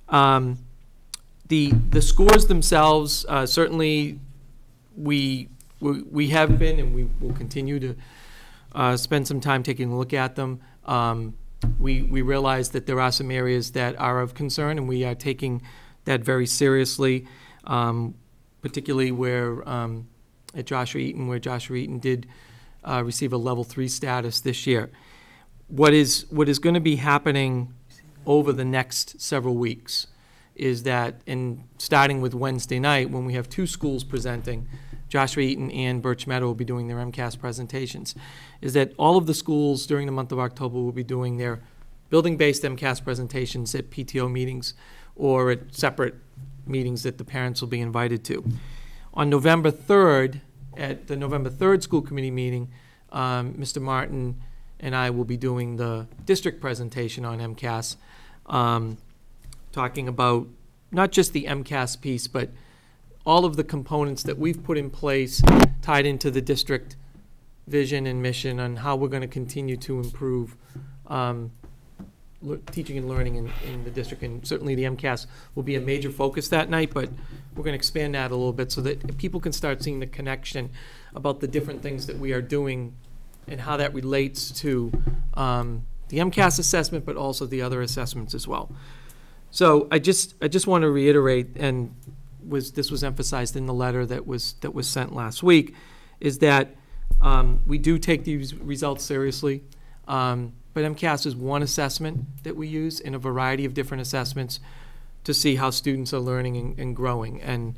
the scores themselves, certainly we have been, and we will continue to spend some time taking a look at them. We realize that there are some areas that are of concern, and we are taking that very seriously, particularly where at Joshua Eaton, where Joshua Eaton did receive a level 3 status this year. What is going to be happening over the next several weeks is that, and starting with Wednesday night, when we have 2 schools presenting, Joshua Eaton and Birch Meadow will be doing their MCAS presentations, is that all of the schools during the month of October will be doing their building-based MCAS presentations at PTO meetings or at separate meetings that the parents will be invited to. On November 3rd, at the November 3rd school committee meeting, Mr. Martin and I will be doing the district presentation on MCAS, talking about not just the MCAS piece, but all of the components that we've put in place tied into the district vision and mission on how we're going to continue to improve teaching and learning in the district. And certainly the MCAS will be a major focus that night, but we're going to expand that a little bit so that people can start seeing the connection about the different things that we are doing and how that relates to the MCAS assessment, but also the other assessments as well. So I just want to reiterate, and this was emphasized in the letter that was sent last week, is that we do take these results seriously. But MCAS is one assessment that we use in a variety of different assessments to see how students are learning and growing. And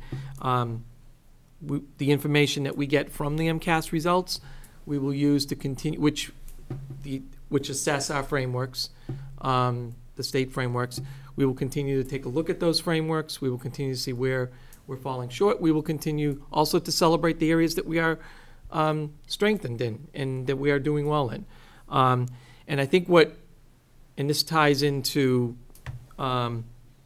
the information that we get from the MCAS results, we will use to continue, which assess our frameworks, the state frameworks. We will continue to take a look at those frameworks. We will continue to see where we're falling short. We will continue also to celebrate the areas that we are strengthened in and that we are doing well in. And I think and this ties into the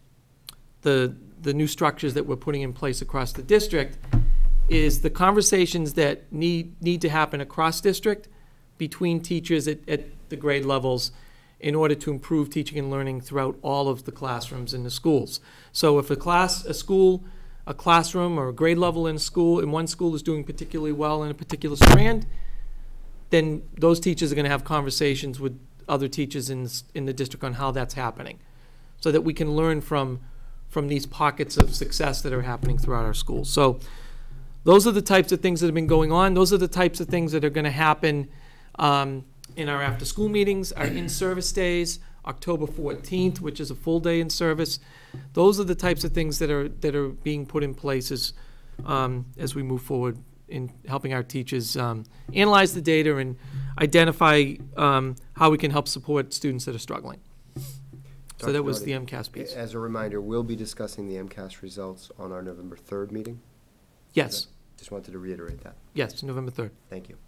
new structures that we're putting in place across the district, is the conversations that need to happen across district between teachers at the grade levels in order to improve teaching and learning throughout all of the classrooms in the schools. So if a classroom or a grade level in one school is doing particularly well in a particular strand, then those teachers are going to have conversations with other teachers in the district on how that's happening, so that we can learn from these pockets of success that are happening throughout our schools. So those are the types of things that have been going on. Those are the types of things that are going to happen in our after-school meetings, our in-service days, October 14th, which is a full day in service. Those are the types of things that are being put in place as we move forward in helping our teachers analyze the data and identify how we can help support students that are struggling. So that was the MCAS piece. As a reminder, we'll be discussing the MCAS results on our November 3rd meeting? Yes. Just wanted to reiterate that. Yes, November 3rd. Thank you.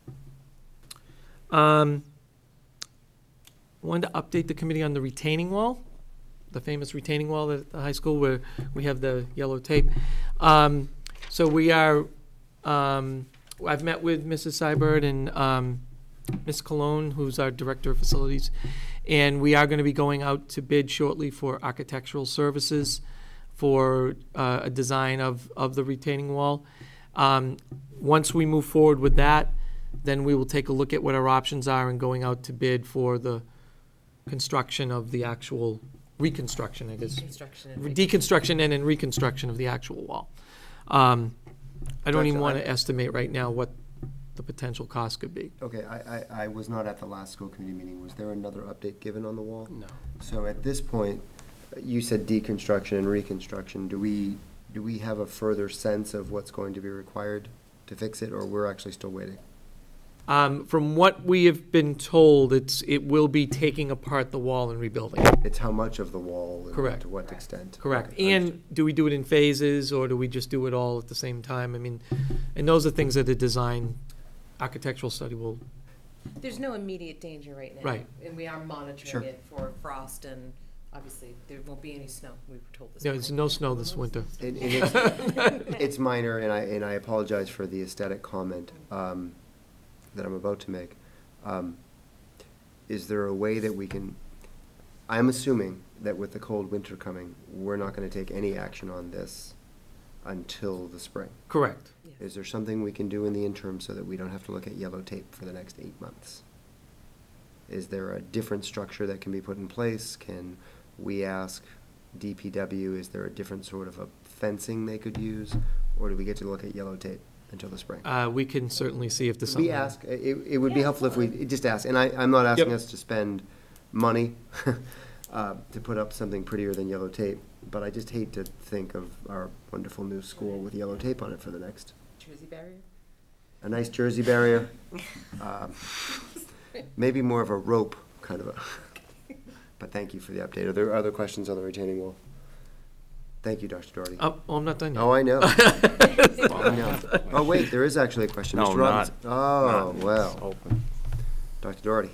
Wanted to update the committee on the retaining wall, the famous retaining wall at the high school where we have the yellow tape. So we are, I've met with Mrs. Seibert and Ms. Cologne, who's our Director of Facilities, and we are going to be going out to bid shortly for architectural services for a design of the retaining wall. Once we move forward with that, then we will take a look at what our options are in going out to bid for the construction of the actual reconstruction, I guess. Deconstruction and then reconstruction of the actual wall. I don't even want to estimate right now what the potential cost could be. Okay, I was not at the last school committee meeting. Was there another update given on the wall? No. So at this point, you said deconstruction and reconstruction. Do we have a further sense of what's going to be required to fix it, or we're actually still waiting? From what we have been told, it will be taking apart the wall and rebuilding it. It's how much of the wall and Correct. to what extent? Correct. Okay, And do we do it in phases, or do we just do it all at the same time? I mean, and those are things that the design architectural study will. There's no immediate danger right now. Right. And we are monitoring Sure. it for frost, and obviously there won't be any snow, we were told this Yeah, morning. there's no snow this winter. It's minor, and I apologize for the aesthetic comment that I'm about to make. Is there a way that we can, I'm assuming that with the cold winter coming, we're not going to take any action on this until the spring? Correct. Is there something we can do in the interim so that we don't have to look at yellow tape for the next 8 months? Is there a different structure that can be put in place? Can we ask DPW, is there a different sort of a fencing they could use? Or do we get to look at yellow tape until the spring? We can certainly see if there's We something. ask, it would be helpful if we just ask, and I'm not asking us to spend money to put up something prettier than yellow tape, but I just hate to think of our wonderful new school with yellow tape on it for the next. Jersey barrier? A nice Jersey barrier. Maybe more of a rope, kind of a, but thank you for the update. Are there other questions on the retaining wall? Thank you, Dr. Doherty. Oh, I'm not done yet. Oh, I know. I know. Oh, wait, there is actually a question. No, Mr. Robbins. not Oh, in well. this open. Dr. Doherty.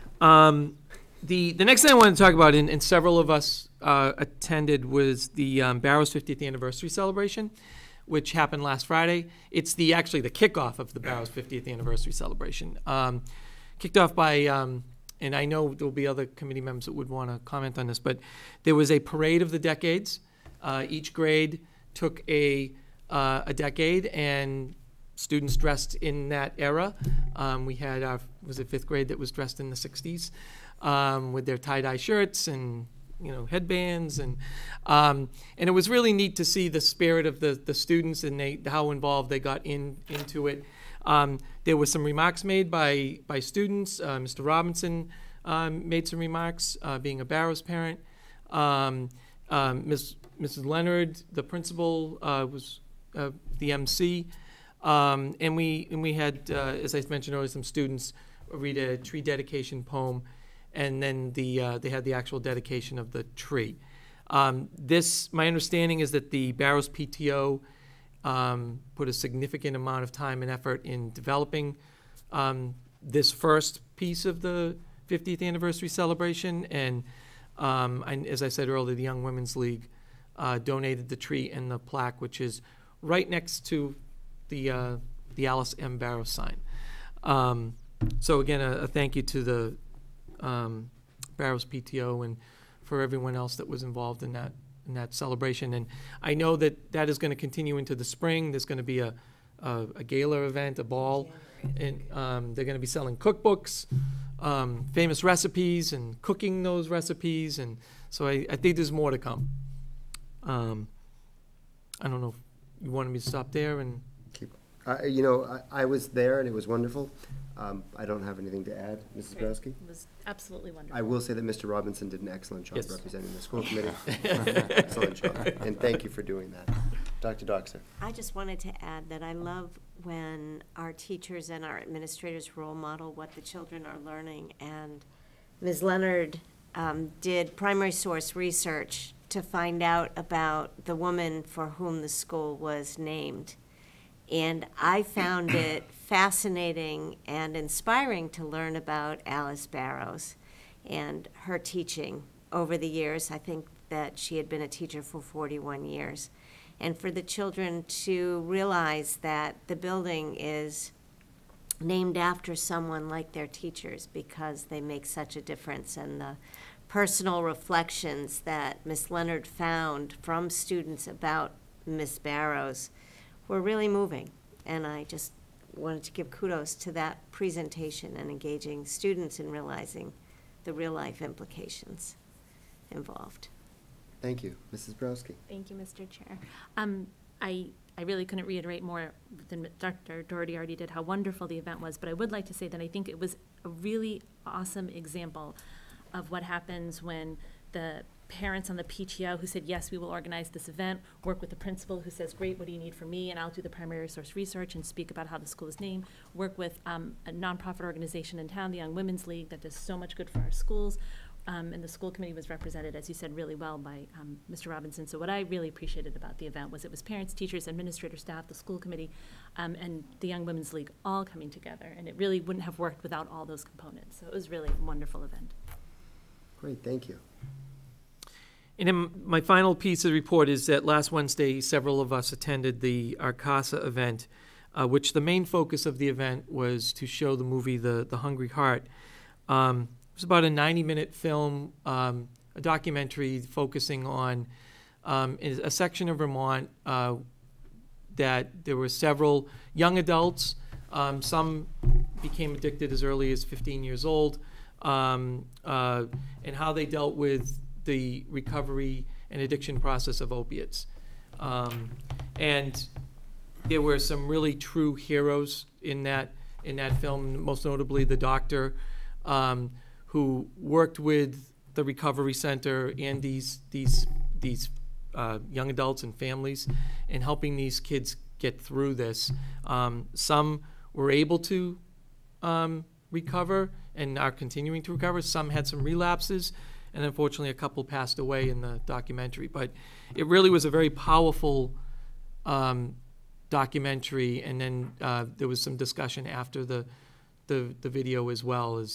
The next thing I want to talk about, and several of us attended, was the Barrow's 50th anniversary celebration, which happened last Friday. It's actually the kickoff of the Barrows 50th anniversary celebration. Kicked off by, and I know there'll be other committee members that would want to comment on this, but there was a parade of the decades. Each grade took a decade, and students dressed in that era. We had was it 5th grade that was dressed in the 60s with their tie-dye shirts and headbands, and it was really neat to see the spirit of the students and how involved they got into it. There were some remarks made by students. Mr. Robinson made some remarks, being a Barrows parent. Mrs. Leonard, the principal, was the MC. And we had, as I mentioned earlier, some students read a tree dedication poem, and then they had the actual dedication of the tree. My understanding is that the Barrows PTO put a significant amount of time and effort in developing this first piece of the 50th anniversary celebration, and as I said earlier, the Young Women's League donated the tree and the plaque, which is right next to the Alice M. Barrows sign. So again, a thank you to the Barrows PTO and for everyone else that was involved in that celebration. And I know that is going to continue into the spring. There's going to be a gala event, a ball, and they're going to be selling cookbooks, famous recipes, and cooking those recipes. And so I think there's more to come. I don't know if you wanted me to stop there and keep. I was there and it was wonderful. I don't have anything to add, Mrs. Browski. It was absolutely wonderful. I will say that Mr. Robinson did an excellent job representing the school committee. Yes. Excellent job, and thank you for doing that. Dr. Doxer. I just wanted to add that I love when our teachers and our administrators role model what the children are learning, and Ms. Leonard did primary source research to find out about the woman for whom the school was named. And I found it fascinating and inspiring to learn about Alice Barrows and her teaching over the years. I think that she had been a teacher for 41 years. And for the children to realize that the building is named after someone like their teachers because they make such a difference, and the personal reflections that Miss Leonard found from students about Miss Barrows were really moving. And I just wanted to give kudos to that presentation and engaging students in realizing the real-life implications involved. Thank you. Mrs. Browski. Thank you, Mr. Chair. I really couldn't reiterate more than Dr. Doherty already did how wonderful the event was, but I would like to say that I think it was a really awesome example of what happens when the parents on the PTO who said, yes, we will organize this event, work with the principal who says, great, what do you need from me? And I'll do the primary source research and speak about how the school is named, work with a nonprofit organization in town, the Young Women's League, that does so much good for our schools. And the school committee was represented, as you said, really well by Mr. Robinson. So what I really appreciated about the event was it was parents, teachers, administrators, staff, the school committee, and the Young Women's League all coming together. And it really wouldn't have worked without all those components. So it was really a wonderful event. Great, thank you. And then my final piece of the report is that last Wednesday, several of us attended the Arcasa event, which the main focus of the event was to show the movie The Hungry Heart. It was about a 90-minute film, a documentary focusing on a section of Vermont that there were several young adults. Some became addicted as early as 15 years old, and how they dealt with the recovery and addiction process of opiates. And there were some really true heroes in that film, most notably the doctor who worked with the recovery center and these young adults and families in helping these kids get through this. Some were able to recover and are continuing to recover. Some had some relapses, and unfortunately a couple passed away in the documentary. But it really was a very powerful documentary, and then there was some discussion after the video as well, as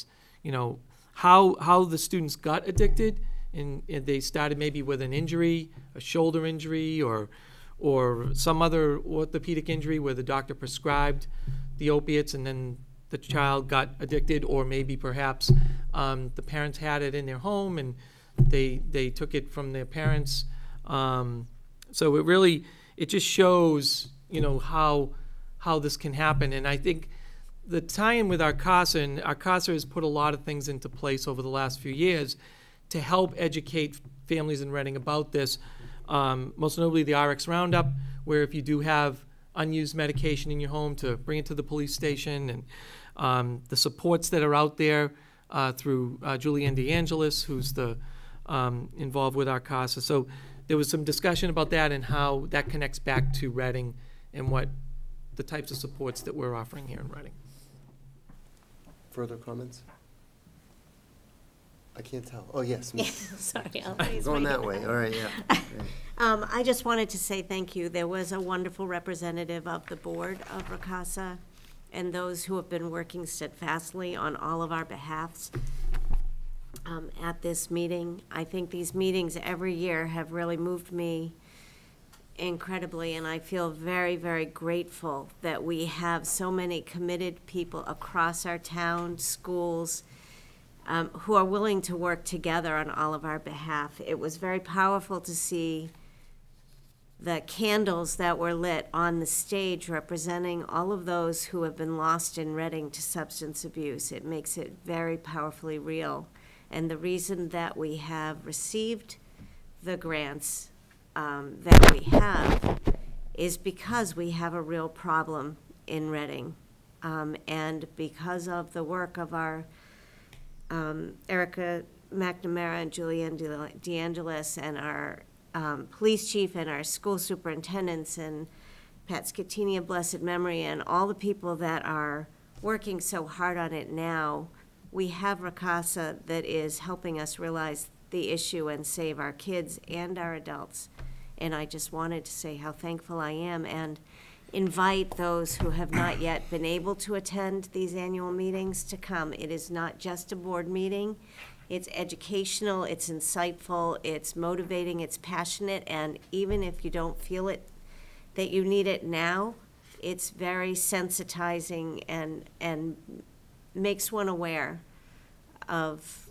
how the students got addicted, and they started maybe with an injury, a shoulder injury, or or some other orthopedic injury where the doctor prescribed the opiates and then the child got addicted, or maybe perhaps the parents had it in their home and they took it from their parents. So it just shows, how this can happen. And I think the tie-in with Arcasa, and Arcasa has put a lot of things into place over the last few years to help educate families in Reading about this. Most notably the RX Roundup, where if you do have unused medication in your home, to bring it to the police station, and the supports that are out there through Julianne DeAngelis, who's involved with Arcasa. So there was some discussion about that and how that connects back to Reading and what the types of supports that we're offering here in Reading. Further comments? I can't tell. Oh, yes. Sorry, I'll raise Going my that hand. way. All right, yeah. I just wanted to say thank you. There was a wonderful representative of the board of Arcasa and those who have been working steadfastly on all of our behalfs at this meeting. I think these meetings every year have really moved me incredibly, and I feel very, very grateful that we have so many committed people across our town, schools, who are willing to work together on all of our behalf. It was very powerful to see the candles that were lit on the stage representing all of those who have been lost in Reading to substance abuse. It makes it very powerfully real. And the reason that we have received the grants that we have is because we have a real problem in Reading. And because of the work of our Erica McNamara and Julianne DeAngelis and our police chief and our school superintendents and Pat Scatini of blessed memory and all the people that are working so hard on it now, we have Arcasa that is helping us realize the issue and save our kids and our adults. And I just wanted to say how thankful I am and invite those who have not yet been able to attend these annual meetings to come. It is not just a board meeting. It's educational, it's insightful, it's motivating, it's passionate, and even if you don't feel it, that you need it now, it's very sensitizing and makes one aware of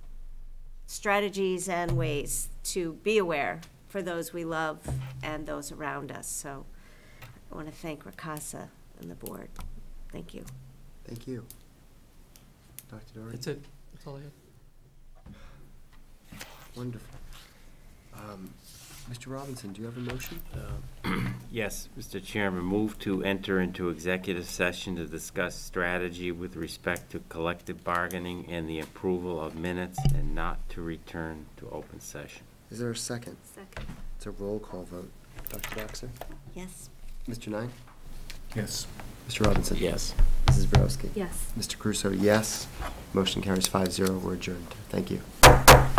strategies and ways to be aware for those we love and those around us. So I want to thank Arcasa and the board. Thank you. Thank you. Dr. Doherty? That's it. That's all I have. Wonderful. Mr. Robinson, do you have a motion? Yes, Mr. Chairman, move to enter into executive session to discuss strategy with respect to collective bargaining and the approval of minutes and not to return to open session. Is there a second? Second. It's a roll call vote. Dr. Doxer? Yes. Mr. Nine? Yes. Mr. Robinson? Yes. Mrs. Borowski? Yes. Mr. Crusoe, yes. Motion carries 5-0. We're adjourned. Thank you.